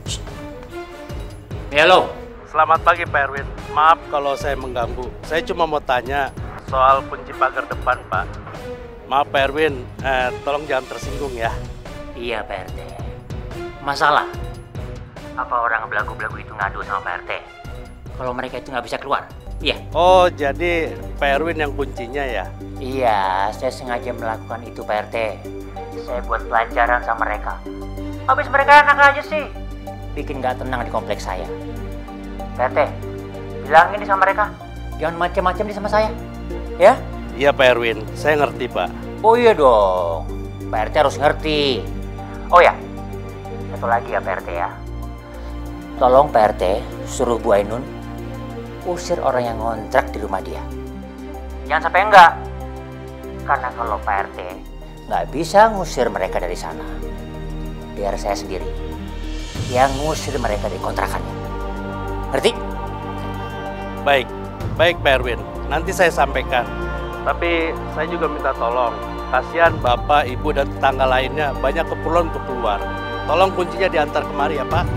Halo. Selamat pagi, Pak Erwin. Maaf kalau saya mengganggu. Saya cuma mau tanya soal kunci pagar depan, Pak. Maaf, Pak Erwin. Eh, tolong jangan tersinggung ya. Iya, Pak R T. Masalah? Apa orang belagu-belagu itu ngadu sama Pak R T? Kalau mereka itu nggak bisa keluar? Iya. Oh, jadi Pak Erwin yang kuncinya ya? Iya, saya sengaja melakukan itu, Pak R T. Saya buat pelajaran sama mereka. Habis mereka enak aja sih. Bikin nggak tenang di kompleks saya. Pak R T, bilang ini sama mereka. Jangan macam-macam di sama saya. Ya? Iya, Pak Erwin. Saya ngerti, Pak. Oh iya dong. Pak R T harus ngerti. Oh ya, satu lagi ya Pak R T ya. Tolong Pak R T suruh Bu Ainun usir orang yang ngontrak di rumah dia. Jangan sampai enggak. Karena kalau Pak R T nggak bisa ngusir mereka dari sana, biar saya sendiri yang ngusir mereka dari kontrakannya. Ngerti? Baik, baik Pak Erwin. Nanti saya sampaikan. Tapi saya juga minta tolong. Kasihan Bapak, Ibu, dan tetangga lainnya banyak keperluan untuk keluar. Tolong kuncinya diantar kemari ya, Pak.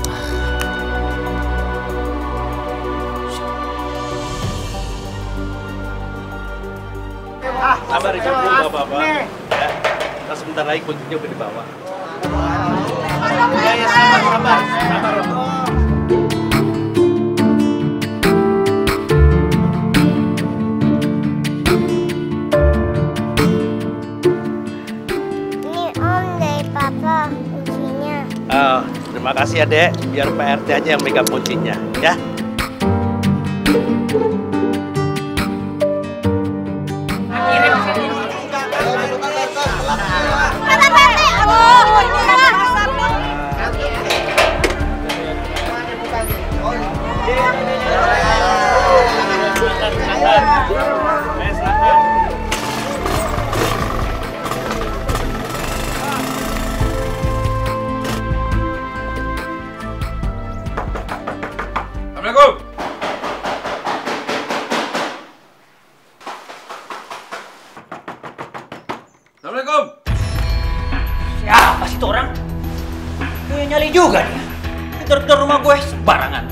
Ah, sabar Ibu, Bapak-Bapak. Ya, kita sebentar lagi kuncinya udah dibawa. Ya, ya, sabar, sabar, sabar. Uh, terima kasih ya, Dek. Biar Pak R T aja yang megang kuncinya, ya. Assalamualaikum. Assalamualaikum. Siapa sih itu orang? Kayak nyali juga dia. Gedor-gedor rumah gue sembarangan.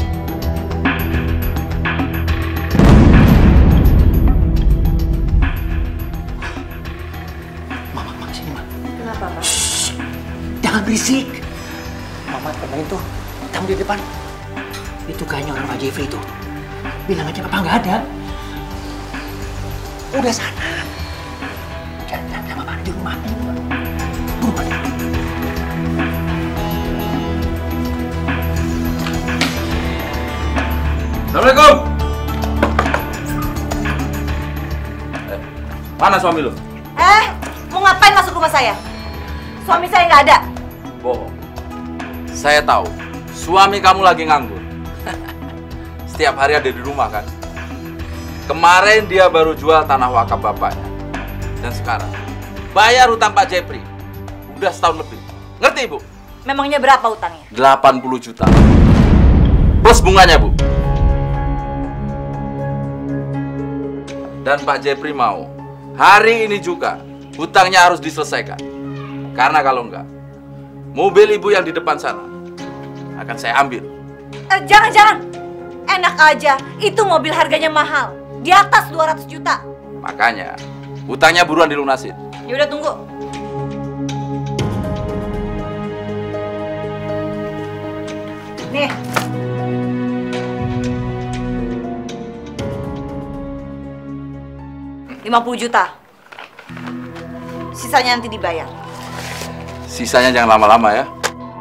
Mama, mama sini, Ma. Kenapa, Pak? Shh, jangan berisik. Mama temenin tuh tamu di depan. Itu kayaknya orang Pak Jeffrey itu. Bilang aja Papa nggak ada. Udah sana. Jangan bilang sama Papa di rumah. Rumah. Assalamualaikum. Eh, mana suami lu? Eh, mau ngapain masuk rumah saya? Suami saya nggak ada. Bohong. Saya tahu, suami kamu lagi nganggur. Setiap hari ada di rumah kan? Kemarin dia baru jual tanah wakaf bapaknya. Dan sekarang, bayar hutang Pak Jepri. Udah setahun lebih. Ngerti, Bu? Memangnya berapa utangnya? delapan puluh juta. Plus bunganya, Bu. Dan Pak Jepri mau, hari ini juga hutangnya harus diselesaikan. Karena kalau enggak, mobil ibu yang di depan sana akan saya ambil. Eh, jangan, jangan. Enak aja, itu mobil harganya mahal. Di atas dua ratus juta. Makanya, hutangnya buruan dilunasin. Yaudah, tunggu. Nih. lima puluh juta. Sisanya nanti dibayar. Sisanya jangan lama-lama ya.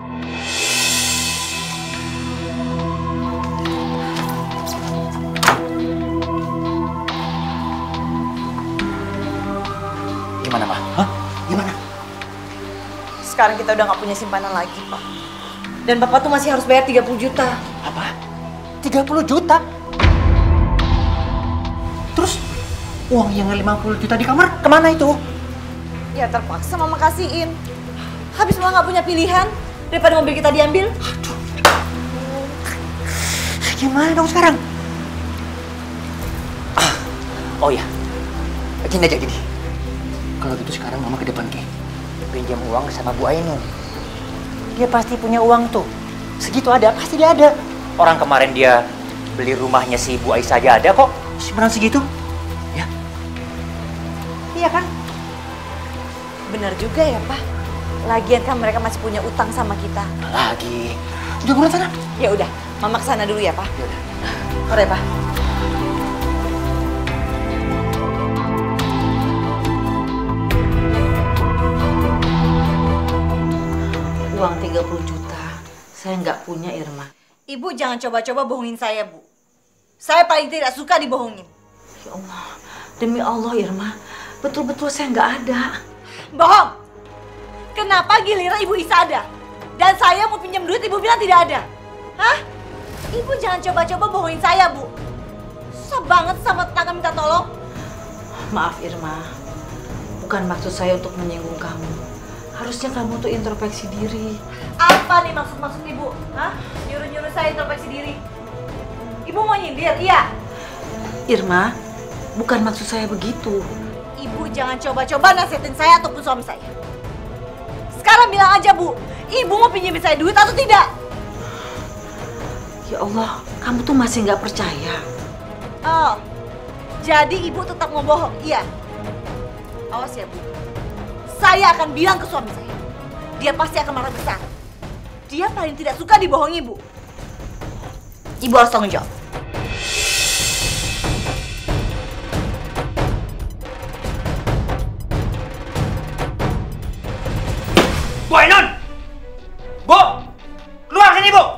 Gimana, Ma? Hah? Gimana? Sekarang kita udah nggak punya simpanan lagi, Pak. Dan Bapak tuh masih harus bayar tiga puluh juta. Apa? tiga puluh juta? Terus uang yang lima puluh juta di kamar kemana itu? Ya terpaksa Mama kasihin. Habis Mama nggak punya pilihan daripada mobil kita diambil. Aduh. Gimana dong sekarang? Ah. Oh ya, gini aja gini. Kalau gitu sekarang Mama ke depan Ki. Pinjam uang sama Bu Ainun. Dia pasti punya uang tuh. Segitu ada, pasti dia ada. Orang kemarin dia beli rumahnya si Bu Aisyah aja ada kok. Simpanan segitu. Ya. Iya kan? Benar juga ya, Pak. Lagian kan mereka masih punya utang sama kita. Lagi. Udah buruan sana. Ya udah, Mama kesana dulu ya, Pak. Ya udah. Sore, Pak. Uang tiga puluh juta, saya nggak punya, Irma. Ibu jangan coba-coba bohongin saya, Bu. Saya paling tidak suka dibohongin. Ya Allah, demi Allah, Irma. Betul-betul saya nggak ada. Bohong! Kenapa giliran Ibu Isa ada? Dan saya mau pinjam duit, Ibu bilang tidak ada. Hah? Ibu jangan coba-coba bohongin saya, Bu. Susah banget sama tetangga minta tolong. Maaf, Irma. Bukan maksud saya untuk menyinggung kamu. Harusnya kamu tuh introspeksi diri. Apa nih maksud-maksud Ibu? Hah? Nyuruh-nyuruh saya introspeksi diri? Ibu mau nyindir, iya? Irma, bukan maksud saya begitu. Ibu jangan coba-coba nasihatin saya ataupun suami saya. Sekarang bilang aja, Bu. Ibu mau pinjemin saya duit atau tidak? Ya Allah, kamu tuh masih nggak percaya. Oh, jadi Ibu tetap mau bohong, iya? Awas ya, Bu. Saya akan bilang ke suami saya. Dia pasti akan marah besar. Dia paling tidak suka dibohongi, Bu. Ibu harus tanggung jawab. Bu Ainun! Bu! Keluar sini, Bu!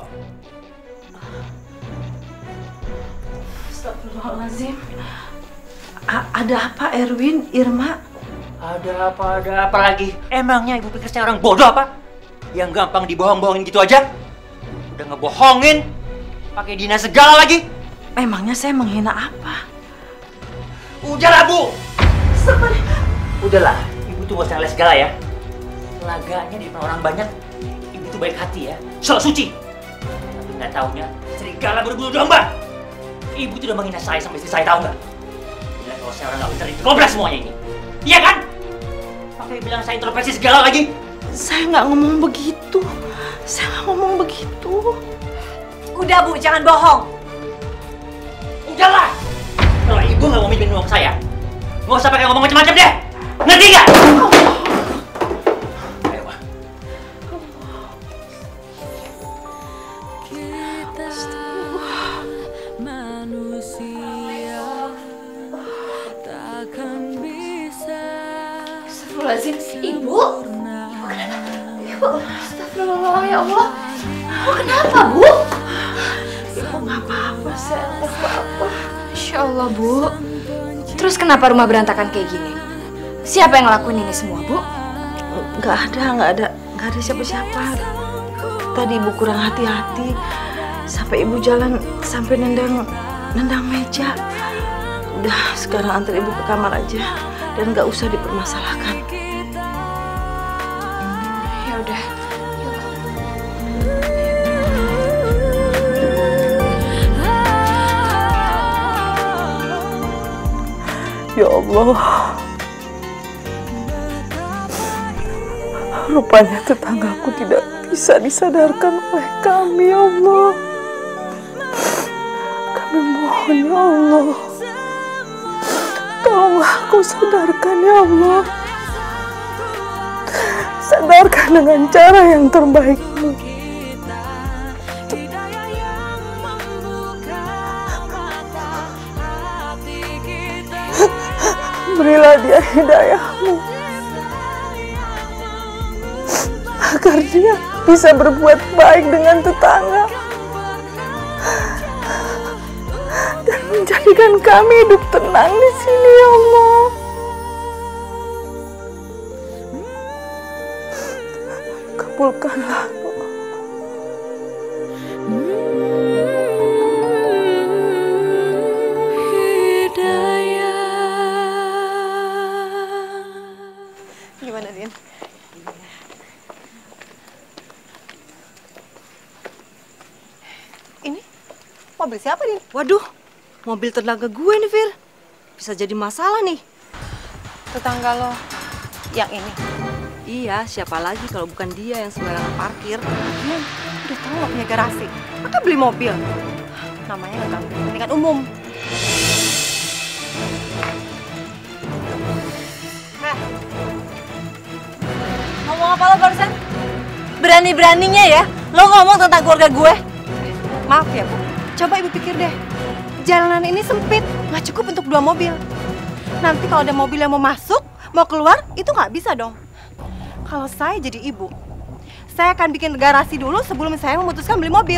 Astagfirullahaladzim. A- ada apa, Erwin, Irma? Ada apa, ada apa lagi? Emangnya ibu pikir saya orang bodoh apa? Yang gampang dibohong-bohongin gitu aja? Udah ngebohongin, pakai dina segala lagi. Emangnya saya menghina apa? Udahlah, Bu! Seperti... Udahlah, ibu tuh gak usah ngeles segala ya. Laganya di depan orang banyak, ibu tuh baik hati ya, so suci. Tapi nggak taunya, serigala berbulu domba. Ibu tuh udah menghina saya sama istri saya, tahu nggak? Bilang kalau saya orang nggak bener, itu gobrak semuanya ini. Iya kan? Pakai bilang saya introspeksi segala lagi. Saya nggak ngomong begitu. Saya nggak ngomong begitu. Udah, Bu, jangan bohong. Udahlah. Kalau ibu nggak mau minjemin uang saya, nggak usah pakai ngomong macam-macam deh. Ngerti nggak? Kita manusia Astagfirullahaladzim, Ibu. Ibu kenapa? Ibu, astagfirullah, ya Allah. Ibu kenapa, Bu? Ibu nggak apa-apa, saya nggak apa-apa. Insya Allah, Bu. Terus kenapa rumah berantakan kayak gini? Siapa yang ngelakuin ini semua, Bu? Nggak ada, nggak ada, nggak ada siapa-siapa. Tadi Ibu kurang hati-hati, sampai Ibu jalan sampai nendang, nendang meja. Udah, sekarang antar Ibu ke kamar aja dan nggak usah dipermasalahkan. Ya udah. Ya Allah, rupanya tetanggaku tidak bisa disadarkan oleh kami, ya Allah. Kami mohon, ya Allah, tolonglah Kau sadarkan, ya Allah. Sadarkan dengan cara yang terbaikmu. Berilah dia hidayah-Mu agar dia bisa berbuat baik dengan tetangga dan menjadikan kami hidup tenang di sini, ya Allah. Kabulkanlah. Gimana, Din? Ini mobil siapa, Din? Waduh, mobil tetangga gue nih, Fir. Bisa jadi masalah nih. Tetangga lo yang ini? Iya, siapa lagi kalau bukan dia yang sembarangan parkir. Din, udah tahu gak punya garasi. Maka beli mobil. Namanya gak ganggu kepentingan umum. Heh. Ngomong apa lo barusan? Berani-beraninya ya lo ngomong tentang keluarga gue. Maaf ya, Bu. Coba Ibu pikir deh. Jalanan ini sempit, nggak cukup untuk dua mobil. Nanti kalau ada mobil yang mau masuk, mau keluar, itu nggak bisa dong. Kalau saya jadi ibu, saya akan bikin garasi dulu sebelum saya memutuskan beli mobil.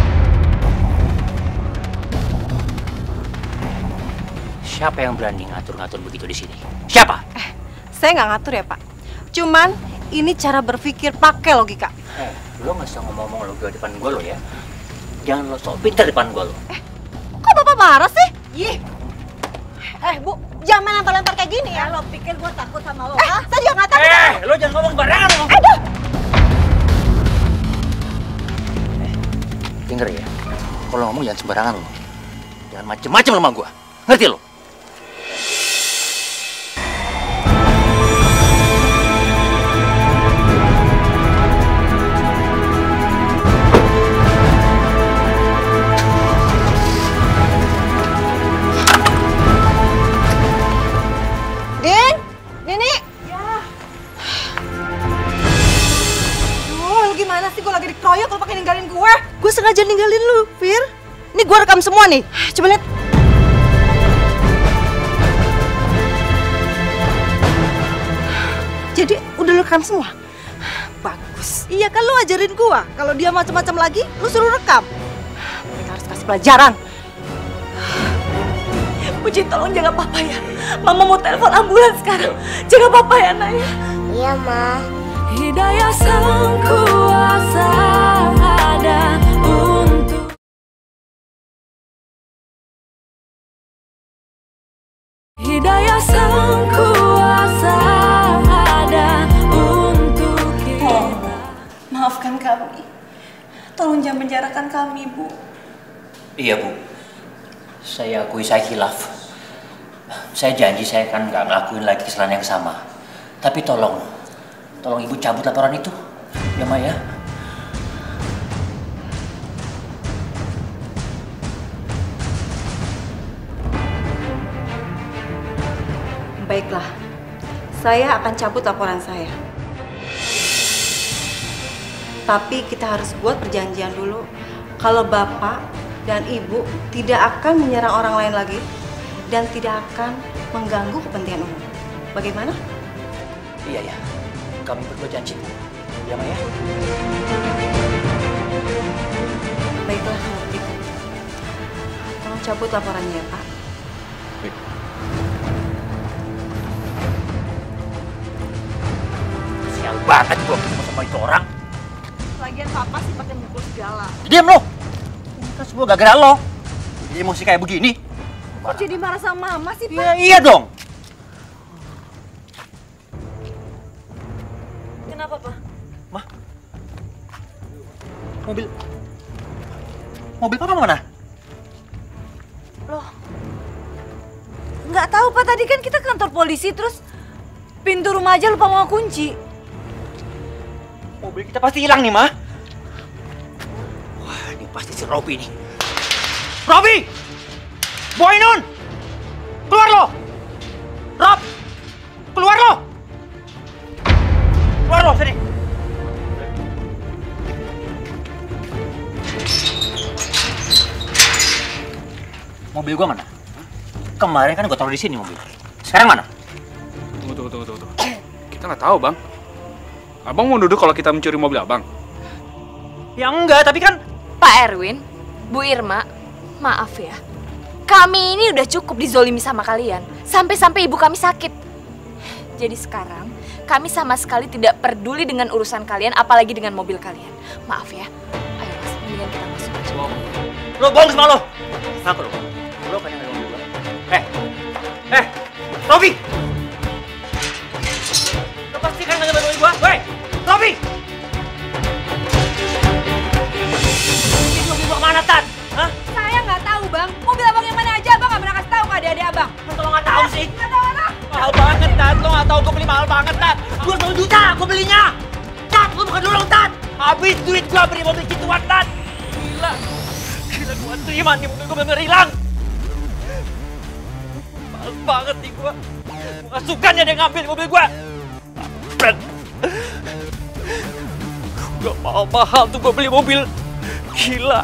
Siapa yang berani ngatur-ngatur begitu di sini? Siapa? Eh, saya nggak ngatur ya, Pak. Cuman ini cara berpikir pakai logika. Eh, lo nggak usah ngomong-ngomong logika depan gue lo ya. Jangan lo sok pintar depan gue lo. Eh, kok Bapak marah sih? Yih. Eh, Bu, jangan lempar-lempar kayak gini ya. Lo pikir gue takut sama lo? Eh, ha? Saya juga nggak takut. Eh, lo jangan ngomong barangan lo. Aduh. Eh, denger ya. Kalau ngomong jangan sembarangan lo. Jangan macem-macem sama gue. Ngerti lo? Dikeroyok lo pakai ninggalin gue. Gue sengaja ninggalin lu, Fir. Ini gue rekam semua nih. Coba lihat. Jadi udah lu rekam semua. Bagus. Iya kan lu ajarin gue. Kalau dia macam-macam lagi, lu suruh rekam. Mereka harus kasih pelajaran. Puji, tolong jaga papa ya. Mama mau telepon ambulans sekarang. Jaga papa ya, Naya. Iya, Ma. Hidayah sang kuasa ada untuk Hidayah sang kuasa ada untuk kita. Oh, maafkan kami. Tolong jangan penjarakan kami, Bu. Iya, Bu. Saya akui saya khilaf. Saya janji saya akan nggak ngelakuin lagi kesalahan yang sama. Tapi tolong, tolong Ibu cabut laporan itu, ya Maya. Baiklah, saya akan cabut laporan saya. Tapi kita harus buat perjanjian dulu. Kalau Bapak dan Ibu tidak akan menyerang orang lain lagi, dan tidak akan mengganggu kepentingan umum. Bagaimana? Iya ya, kami berdua janji. Ya Maya? Baiklah kalau begitu. Tolong cabut laporannya ya Pak. Baik. Sial banget gua ketemu sama itu orang. Lagian Papa sih pakai mukul segala. Diam lo! Ini kan semua gara-gara lo. Jadi emosi kayak begini. Kok jadi marah sama Mama sih Pak? Ya, iya dong. Kenapa Pak? Mobil... Mobil Papa mana? Loh, nggak tahu Pak, tadi kan kita ke kantor polisi terus pintu rumah aja lupa mau kunci. Mobil kita pasti hilang nih, Ma. Wah, ini pasti si Robi nih. Robi! Boy Nun! Keluar lo! Rob! Keluar lo! Keluar lo, sini! Mobil gua mana? Kemarin kan gua taruh di sini mobil. Sekarang mana? Tunggu, tunggu, tunggu, tunggu. Kita nggak tahu, Bang. Abang mau duduk kalau kita mencuri mobil Abang? Ya enggak, tapi kan... Pak Erwin, Bu Irma, maaf ya. Kami ini udah cukup dizolimi sama kalian. Sampai-sampai ibu kami sakit. Jadi sekarang, kami sama sekali tidak peduli dengan urusan kalian, apalagi dengan mobil kalian. Maaf ya. Ayo Mas, mendingan kita masuk aja. Lo bohong sama lo! Ngaku lo. Lo kan yang ada mobil gua. Eh! Eh! Robi! Lo pasti kan nggak mobil gua? Woi! Robi! Ini mobil gua kemana, Tan? Hah? Saya nggak tahu, Bang. Mobil abang yang mana aja, abang nggak pernah kasih tahu ke adik-adik abang. Masa lo nggak tahu sih? Nggak tahu apa? Mahal banget, Tan. Lo nggak tahu gua beli mahal banget, Tan. dua puluh juta gua belinya. Tan, lo bukan dulu, Tan. Habis duit gua beli mobil gituan, Tan. Gila. Gila gua terima nih mobil gua bener hilang. Mahal banget nih gua. Gua nggak suka nih ada yang ngambil mobil gua. Ben. Gak mahal-mahal tuh gua beli mobil. Gila.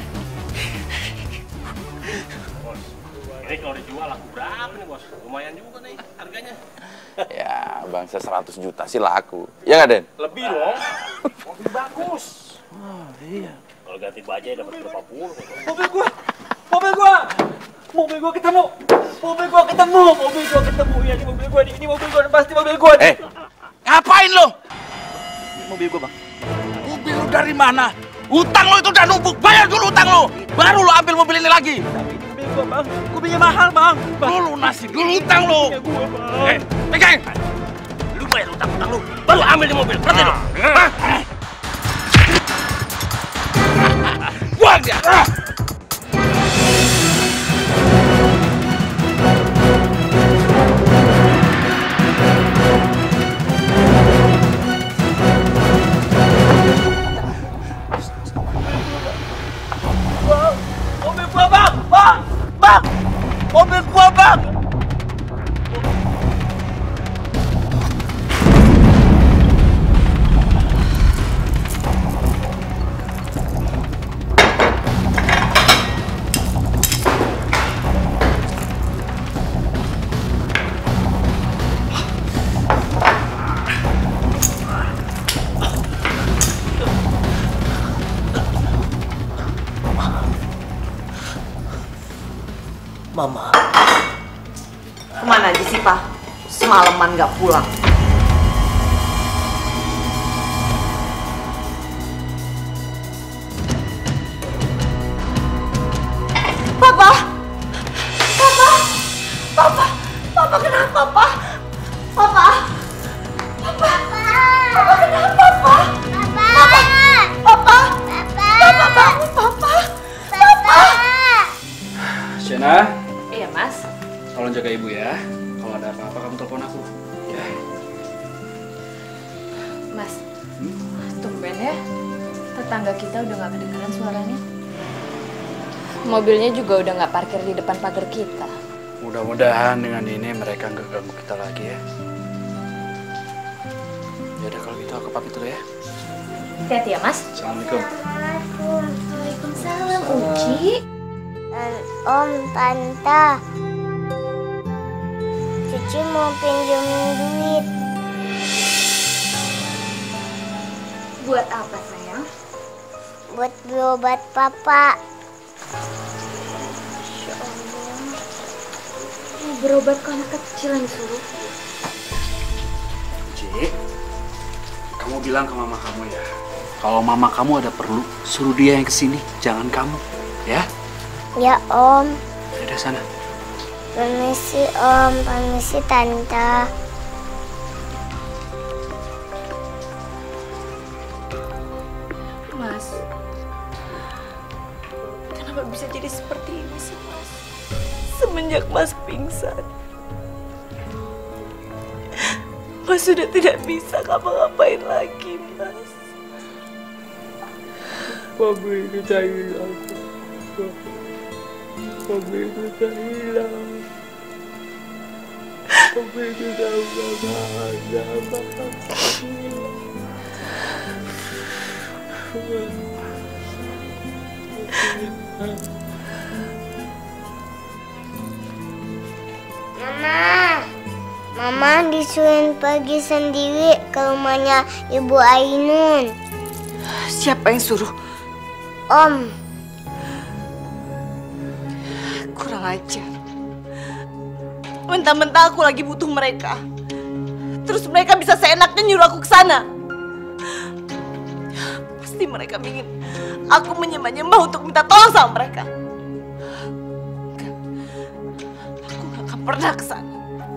Ini kalau dijual laku berapa nih bos? Lumayan juga nih harganya. Ya, bangsa seratus juta sih laku. Ya nggak, Den? Lebih dong. Mobil bagus. Oh, iya. Kalau ganti bajai dapat berapa puluh. Mobil gua. Mobil gua. Mobil gua ketemu. Mobil gua ketemu. Mobil gua ketemu. Ya, ini mobil gua nih. Ini mobil gua pasti mobil gua nih. Eh. Ngapain lo? Ini mobil gua, Bang. Mobil lo dari mana? Utang lo itu udah numpuk. Bayar dulu utang lo. Baru lo ambil mobil ini lagi. Mobil gua, Bang. Gua belinya mahal, Bang. Lo lunasi dulu utang lo. Gua, Bang. Eh, pegang. Lu bayar utang-utang lu, baru ambil di mobil. Berarti lo. Buang dia. Mobil gua, Bang! Bang! Bang! Mobil gua, Bang! Mama. Kemana aja sih, Pak? Semalaman nggak pulang. Papa! Papa! Papa! Papa kenapa, Pak? Papa! Papa! Papa kenapa, Pak? Papa! Papa! Papa bangun, Papa! Papa! Shena, Iya, Mas. tolong jaga ibu ya. Kalau ada apa-apa kamu telepon aku. Ya. Mas, tumben ya. Tetangga kita udah nggak kedengeran suaranya. Mobilnya juga udah nggak parkir di depan pagar kita. Mudah-mudahan dengan ini mereka nggak ganggu kita lagi ya. Ya udah kalau gitu aku pamit dulu ya. Hati-hati ya, Mas. Assalamualaikum. Waalaikumsalam. Uci. Om, Tante. mau pinjemin duit. Buat apa sayang? Buat beli obat papa. Ini berobat ke anak kecil yang suruh. Cik, kamu bilang ke mama kamu ya, kalau mama kamu ada perlu, suruh dia yang kesini, jangan kamu, ya? Ya Om. Udah sana. Permisi Om, permisi Tante. Mas, kenapa bisa jadi seperti ini sih Mas? Semenjak Mas pingsan, Mas sudah tidak bisa ngapa-ngapain lagi Mas. Mami kita hilang. Mami kita hilang. Mami kita udah gak ada. Mama, Mama disuruh pergi sendiri ke rumahnya Ibu Ainun. Siapa yang suruh? Om. Kurang ajar. Mentah-mentah aku lagi butuh mereka, terus mereka bisa seenaknya nyuruh aku ke sana. Pasti mereka ingin aku menyembah-nyembah untuk minta tolong sama mereka. Enggak. Aku gak akan pernah ke sana.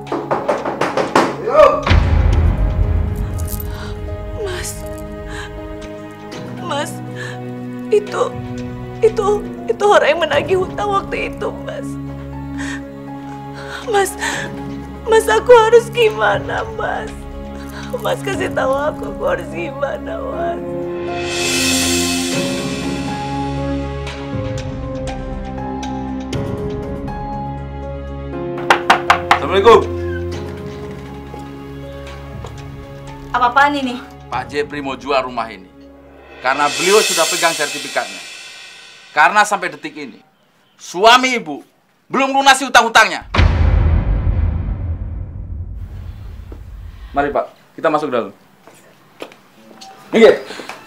Mas, Mas, itu, itu, itu orang yang menagih hutang waktu itu, Mas. Mas, Mas, aku harus gimana, Mas? Mas kasih tahu aku, aku harus gimana, Mas? Assalamualaikum. Apa-apaan ini? Pak Jepri mau jual rumah ini karena beliau sudah pegang sertifikatnya. Karena sampai detik ini suami ibu belum lunasi hutang-hutangnya. Mari Pak, kita masuk dalam. Minggir.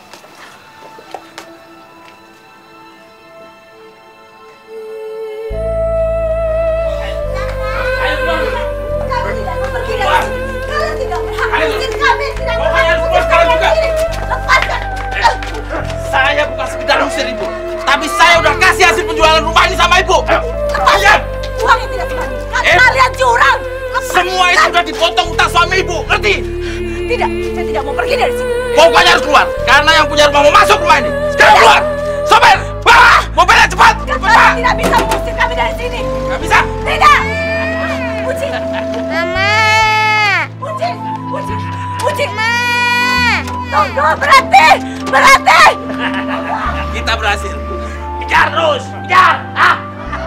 Saya bukan sekedar usir ibu, tapi saya udah kasih hasil penjualan rumah ini sama ibu. Lepaskan! Uang yang tidak sekali. Kalian curang. Semua itu sudah dipotong utang suami ibu, ngerti? Tidak, saya tidak mau pergi dari sini. Pokoknya harus keluar, karena yang punya rumah mau masuk rumah ini. Sekarang keluar! Sopir, bawa mobilnya cepat! Kalian tidak bisa mengusir kami dari sini. Gak bisa? Tidak! Uci! Mama! Uci! Uci! Uci! Mama! Tunggu, berhenti! Berhenti! Kita berhasil. Kejar terus, kejar! Ah!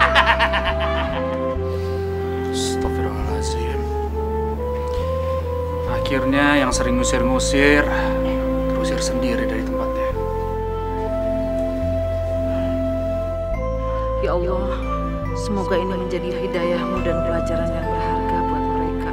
Astagfirullahaladzim. Akhirnya yang sering ngusir-ngusir terusir sendiri dari tempatnya. Ya Allah, semoga ini menjadi hidayahmu dan pelajaran yang berharga buat mereka.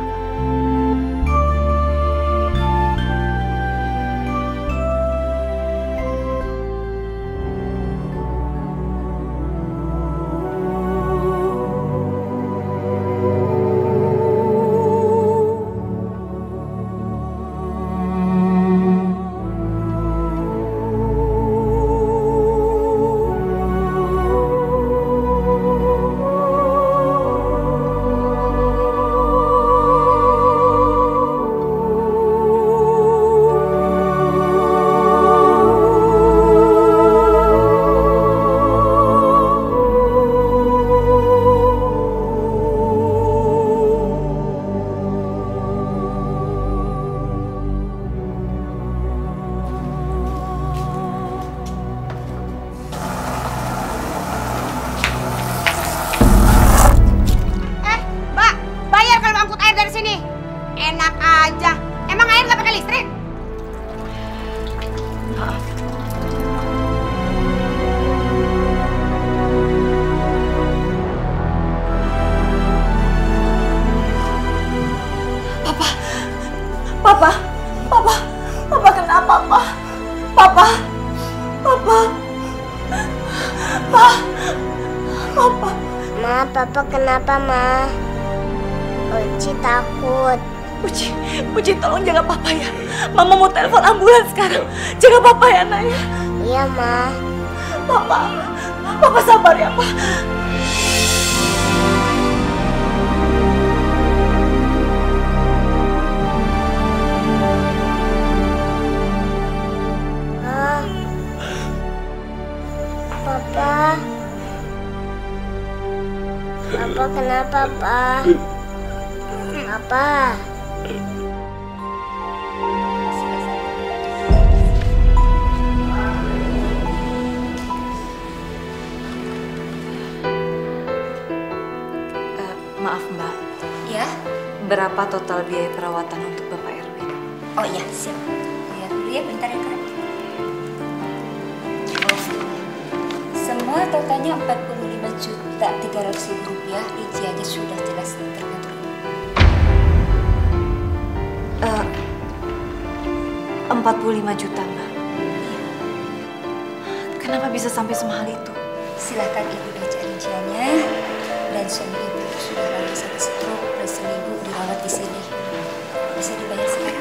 Papa kenapa, Ma? Uci takut. Uci, Uci tolong jaga Papa ya. Mama mau telepon ambulans sekarang. Jaga Papa ya, Nak. Iya, Ma. Papa, Papa sabar ya, Pak. Ah. Papa. Papa kenapa, Pak? Papa. Maaf Mbak. Ya? Berapa total biaya perawatan untuk Bapak Erwin? Oh iya, siap. Lihat dulu ya, bentar ya Kak. Oh, semua totalnya empat puluh lima juta tiga ratus ribu rupiah. Rinciannya sudah jelas tercantum. Uh, empat puluh lima juta Mbak. Kenapa bisa sampai semahal itu? Silakan Ibu baca rinciannya. Dan suami Ibu sudah lalu sakit stroke dan seminggu dirawat di sini. Bisa dibayar sekarang.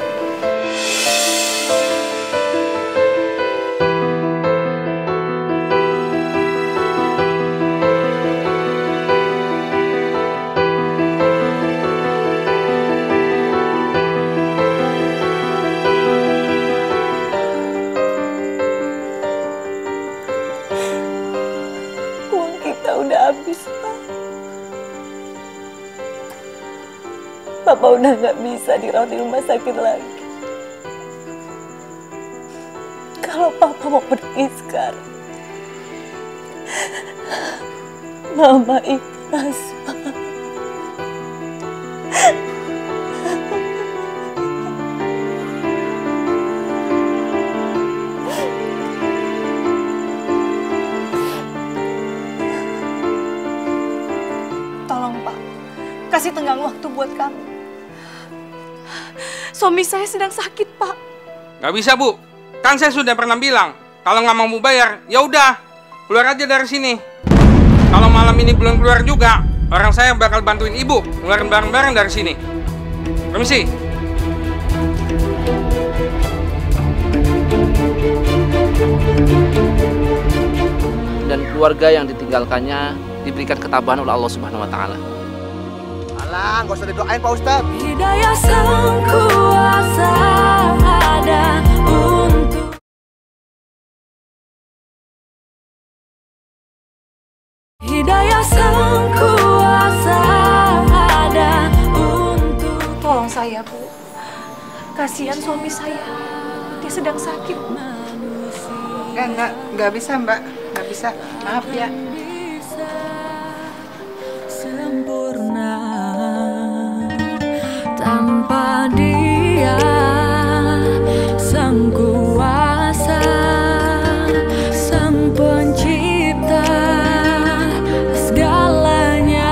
Uang kita udah habis, Pak. Papa udah gak bisa dirawat di rumah sakit lagi. Kalau Papa mau pergi sekarang, Mama ikhlas, Pak. Tolong, Pak. Kasih tenggang waktu buat kami. Suami saya sedang sakit, Pak. Gak bisa, Bu. Kan saya sudah pernah bilang, kalau nggak mau bayar, ya udah, keluar aja dari sini. Kalau malam ini belum keluar juga, orang saya bakal bantuin Ibu ngeluarin barang-barang dari sini. Permisi. Dan keluarga yang ditinggalkannya diberikan ketabahan oleh Allah Subhanahu wa taala. Alah, nggak usah didoain Pak Ustadz. Hidayah sang kuasa ada untuk Hidayah sang kuasa ada untuk Tolong saya, Bu. Kasihan suami saya. Dia sedang sakit. Enggak, enggak, enggak bisa Mbak. Enggak bisa. Maaf ya. sempurna tanpa Dia sang kuasa, sang pencipta segalanya.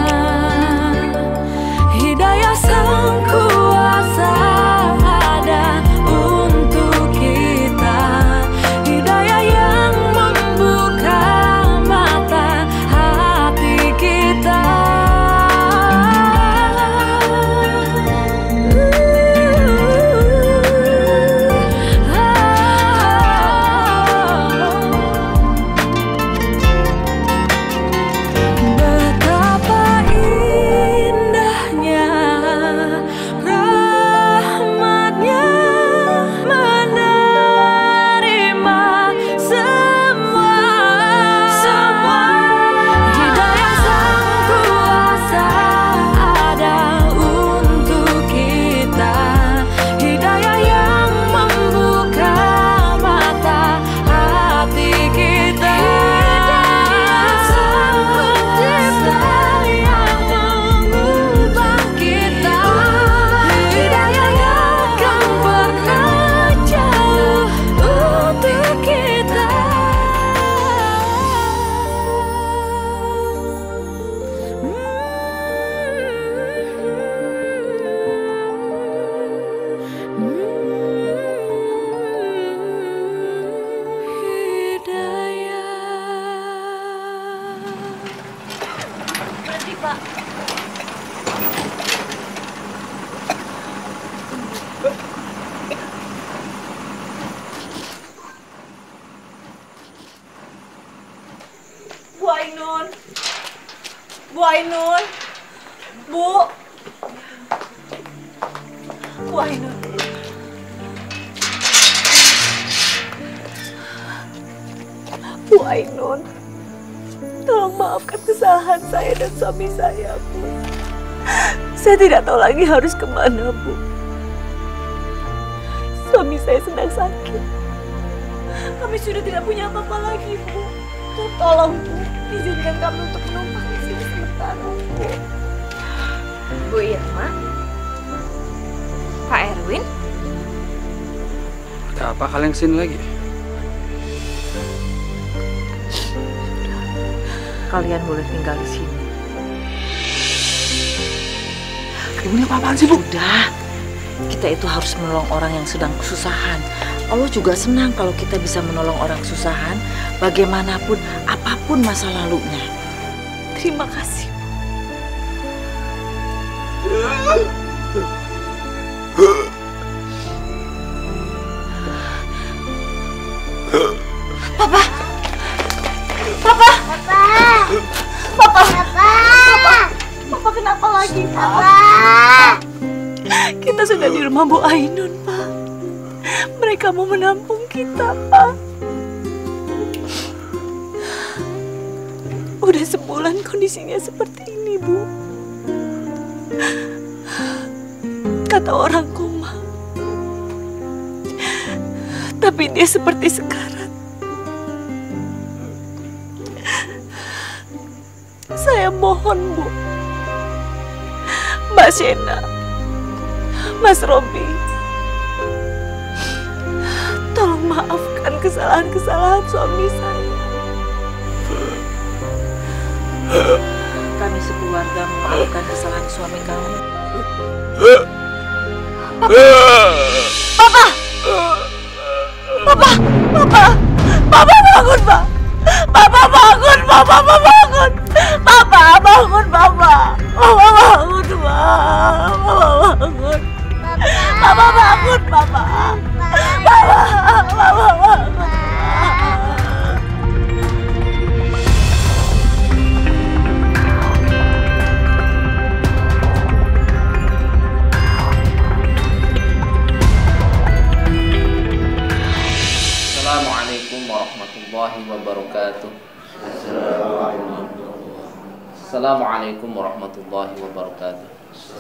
Hidayah sang kuasa ada untuk kita, hidayah yang membuka mata hati kita. Uh, Ainun. Bu. Bu Ainun. Bu Ainun. Tolong maafkan kesalahan saya dan suami saya, Bu. Saya tidak tahu lagi harus kemana, Bu. Suami saya sedang sakit. Kami sudah tidak punya apa-apa lagi, Bu. Tolong, Bu, izinkan kami untuk menumpang di sini sementara, Bu. Bu Irma? Pak Erwin? Ada apa kalian kesini lagi? Kalian boleh tinggal di sini. Ini apa-apaan sih, Bu? Udah. Kita itu harus menolong orang yang sedang kesusahan. Allah juga senang kalau kita bisa menolong orang kesusahan, bagaimanapun, apapun masa lalunya. Terima kasih, Papa. Papa. Papa. Papa. Papa. Papa kenapa lagi, Papa? Kita sudah di rumah Bu Ainun, Pak. Mereka mau menampung kita, Pak. Udah sebulan kondisinya seperti ini, Bu. Kata orang koma. Tapi dia seperti sekarat. Saya mohon, Bu. Mbak Shena, Mas Robi, tolong maafkan kesalahan-kesalahan suami saya. Kami sekeluarga memaafkan kesalahan suami kamu. Papa! Papa! Papa! Papa bangun, Pak! Papa bangun, Papa! Papa bangun! Papa bangun, Papa! Papa bangun, Pak! Papa bangun! Papa bangun, Papa! Papa! Papa bangun! Assalamualaikum warahmatullahi wabarakatuh. Assalamualaikum warahmatullahi wabarakatuh.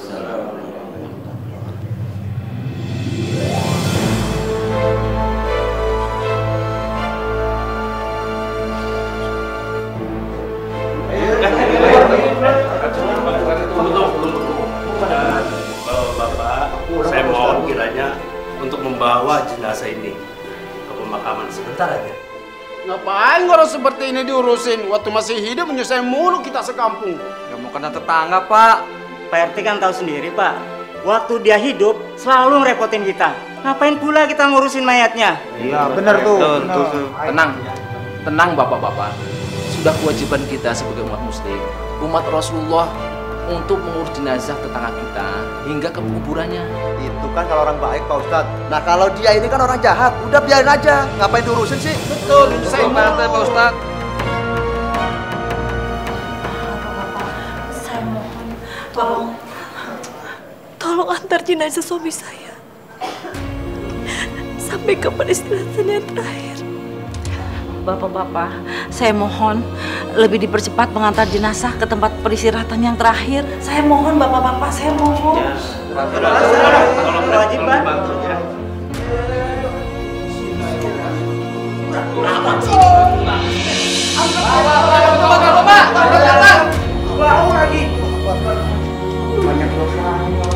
Bapak, saya mohon kiranya untuk membawa jenazah ini ke pemakaman sebentar aja. Ngapain orang seperti ini diurusin? Waktu masih hidup menyusahin mulu kita sekampung. Ya mau kena tetangga, Pak. Pak R T kan tahu sendiri, Pak. Waktu dia hidup selalu ngerepotin kita. Ngapain pula kita ngurusin mayatnya? Iya, benar tuh. Betul, benar. betul, betul. Tenang, tenang bapak-bapak. Sudah kewajiban kita sebagai umat muslim, umat Rasulullah, untuk mengurus jenazah tetangga kita hingga ke kuburannya. Itu kan kalau orang baik, Pak Ustadz. Nah kalau dia ini kan orang jahat, udah biarin aja. Ngapain diurusin sih? Betul, saya Pak R T, Pak Ustadz. Saya mohon, tolong, tolong antar jenazah suami saya sampai ke peristirahatan yang terakhir. Bapak-bapak, saya mohon lebih dipercepat mengantar jenazah ke tempat peristirahatan yang terakhir. Saya mohon, bapak-bapak, saya mohon. Kewajiban. Bau lagi. Banyak dosa.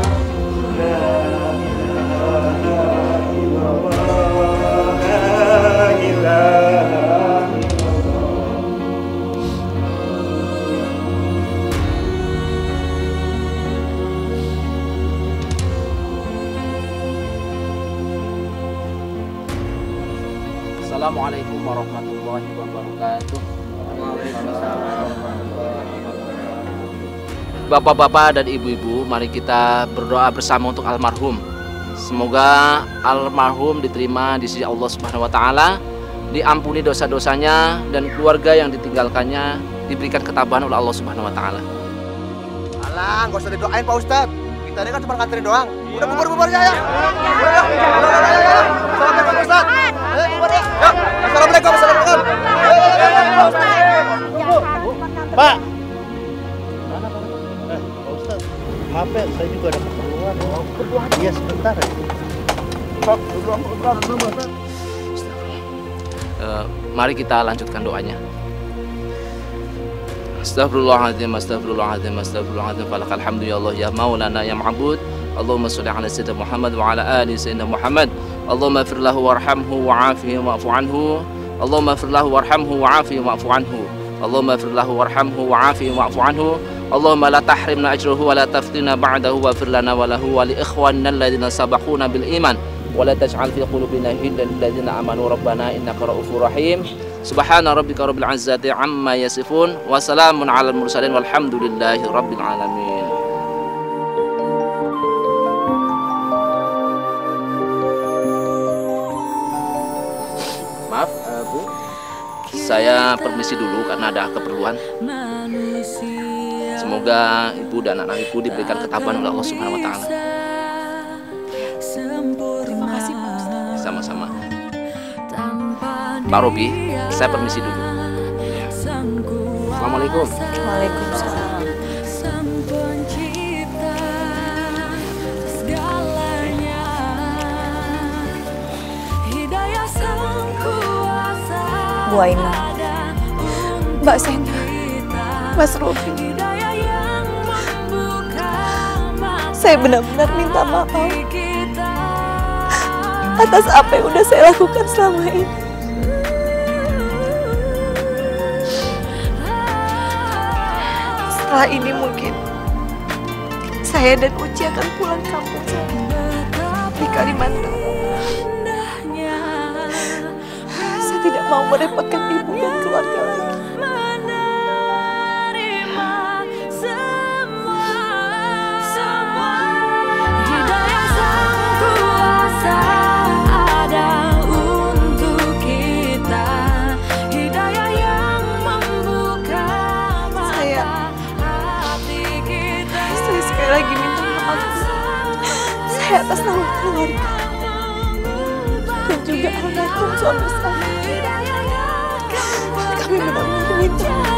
Assalamualaikum warahmatullahi wabarakatuh. Bapak-bapak dan ibu-ibu, mari kita berdoa bersama untuk almarhum. Semoga almarhum diterima di sisi Allah Subhanahu wa taala, diampuni dosa-dosanya dan keluarga yang ditinggalkannya diberikan ketabahan oleh Allah Subhanahu wa taala. Alah, nggak usah didoain Pak Ustadz. Kita ini kan cuma nganterin doang. Udah bubar-bubar ya, ya. Udah, ya. Assalamualaikum Pak Ustadz. Ayo bubar ya. Ya. Assalamualaikum, assalamualaikum. Pak. Mana Pak? Eh, Pak Ustadz. Maaf ya, saya juga ada keperluan. Mau keperluan? Iya, sebentar ya. Pak, dulu Pak Ustadz. Uh, mari kita lanjutkan doanya. Astaghfirullahaladzim, astaghfirullahaladzim, astaghfirullahaladzim. Falakal hamdu ya Allah ya maulana ya ma'bud. Allahumma sholli ala sayyidina Muhammad wa ala ali sayyidina Muhammad. Allahumma ighfir lahu warhamhu wa'afihi wa'fu anhu. Allahumma ighfir lahu warhamhu wa'afihi wa'fu anhu. Allahumma ighfir lahu warhamhu wa'afihi wa'fu anhu. Allahumma la tahrimna ajruhu wa la taftina ba'dahu wa ighfir lana wa lahu wa li ikhwanina alladhina sabaquna bil iman. ولا تجعل في قلوبنا غلا للذين آمنوا ربنا إنك رؤوف رحيم سبحان ربك رب العزة عما يصفون وسلام على المرسلين والحمد لله رب العالمين. Maaf, uh, Bu. Saya permisi dulu karena ada keperluan. Semoga Ibu dan anak Ibu diberikan ketabahan oleh Allah Subhanahu wa taala. Sama-sama. Pak Robi, saya permisi dulu. Ya. Assalamualaikum. Waalaikumsalam. Bu Aina, Mbak Sena, Mas Robi, saya benar-benar minta maaf atas apa yang udah saya lakukan selama ini. Setelah ini mungkin saya dan Uci akan pulang kampung di Kalimantan. Saya tidak mau merepotkan ibu dan keluarga lagi. Lagi minta maaf saya atas nama keluarga dan juga almarhum suami saya. Kami benar-benar minta maaf.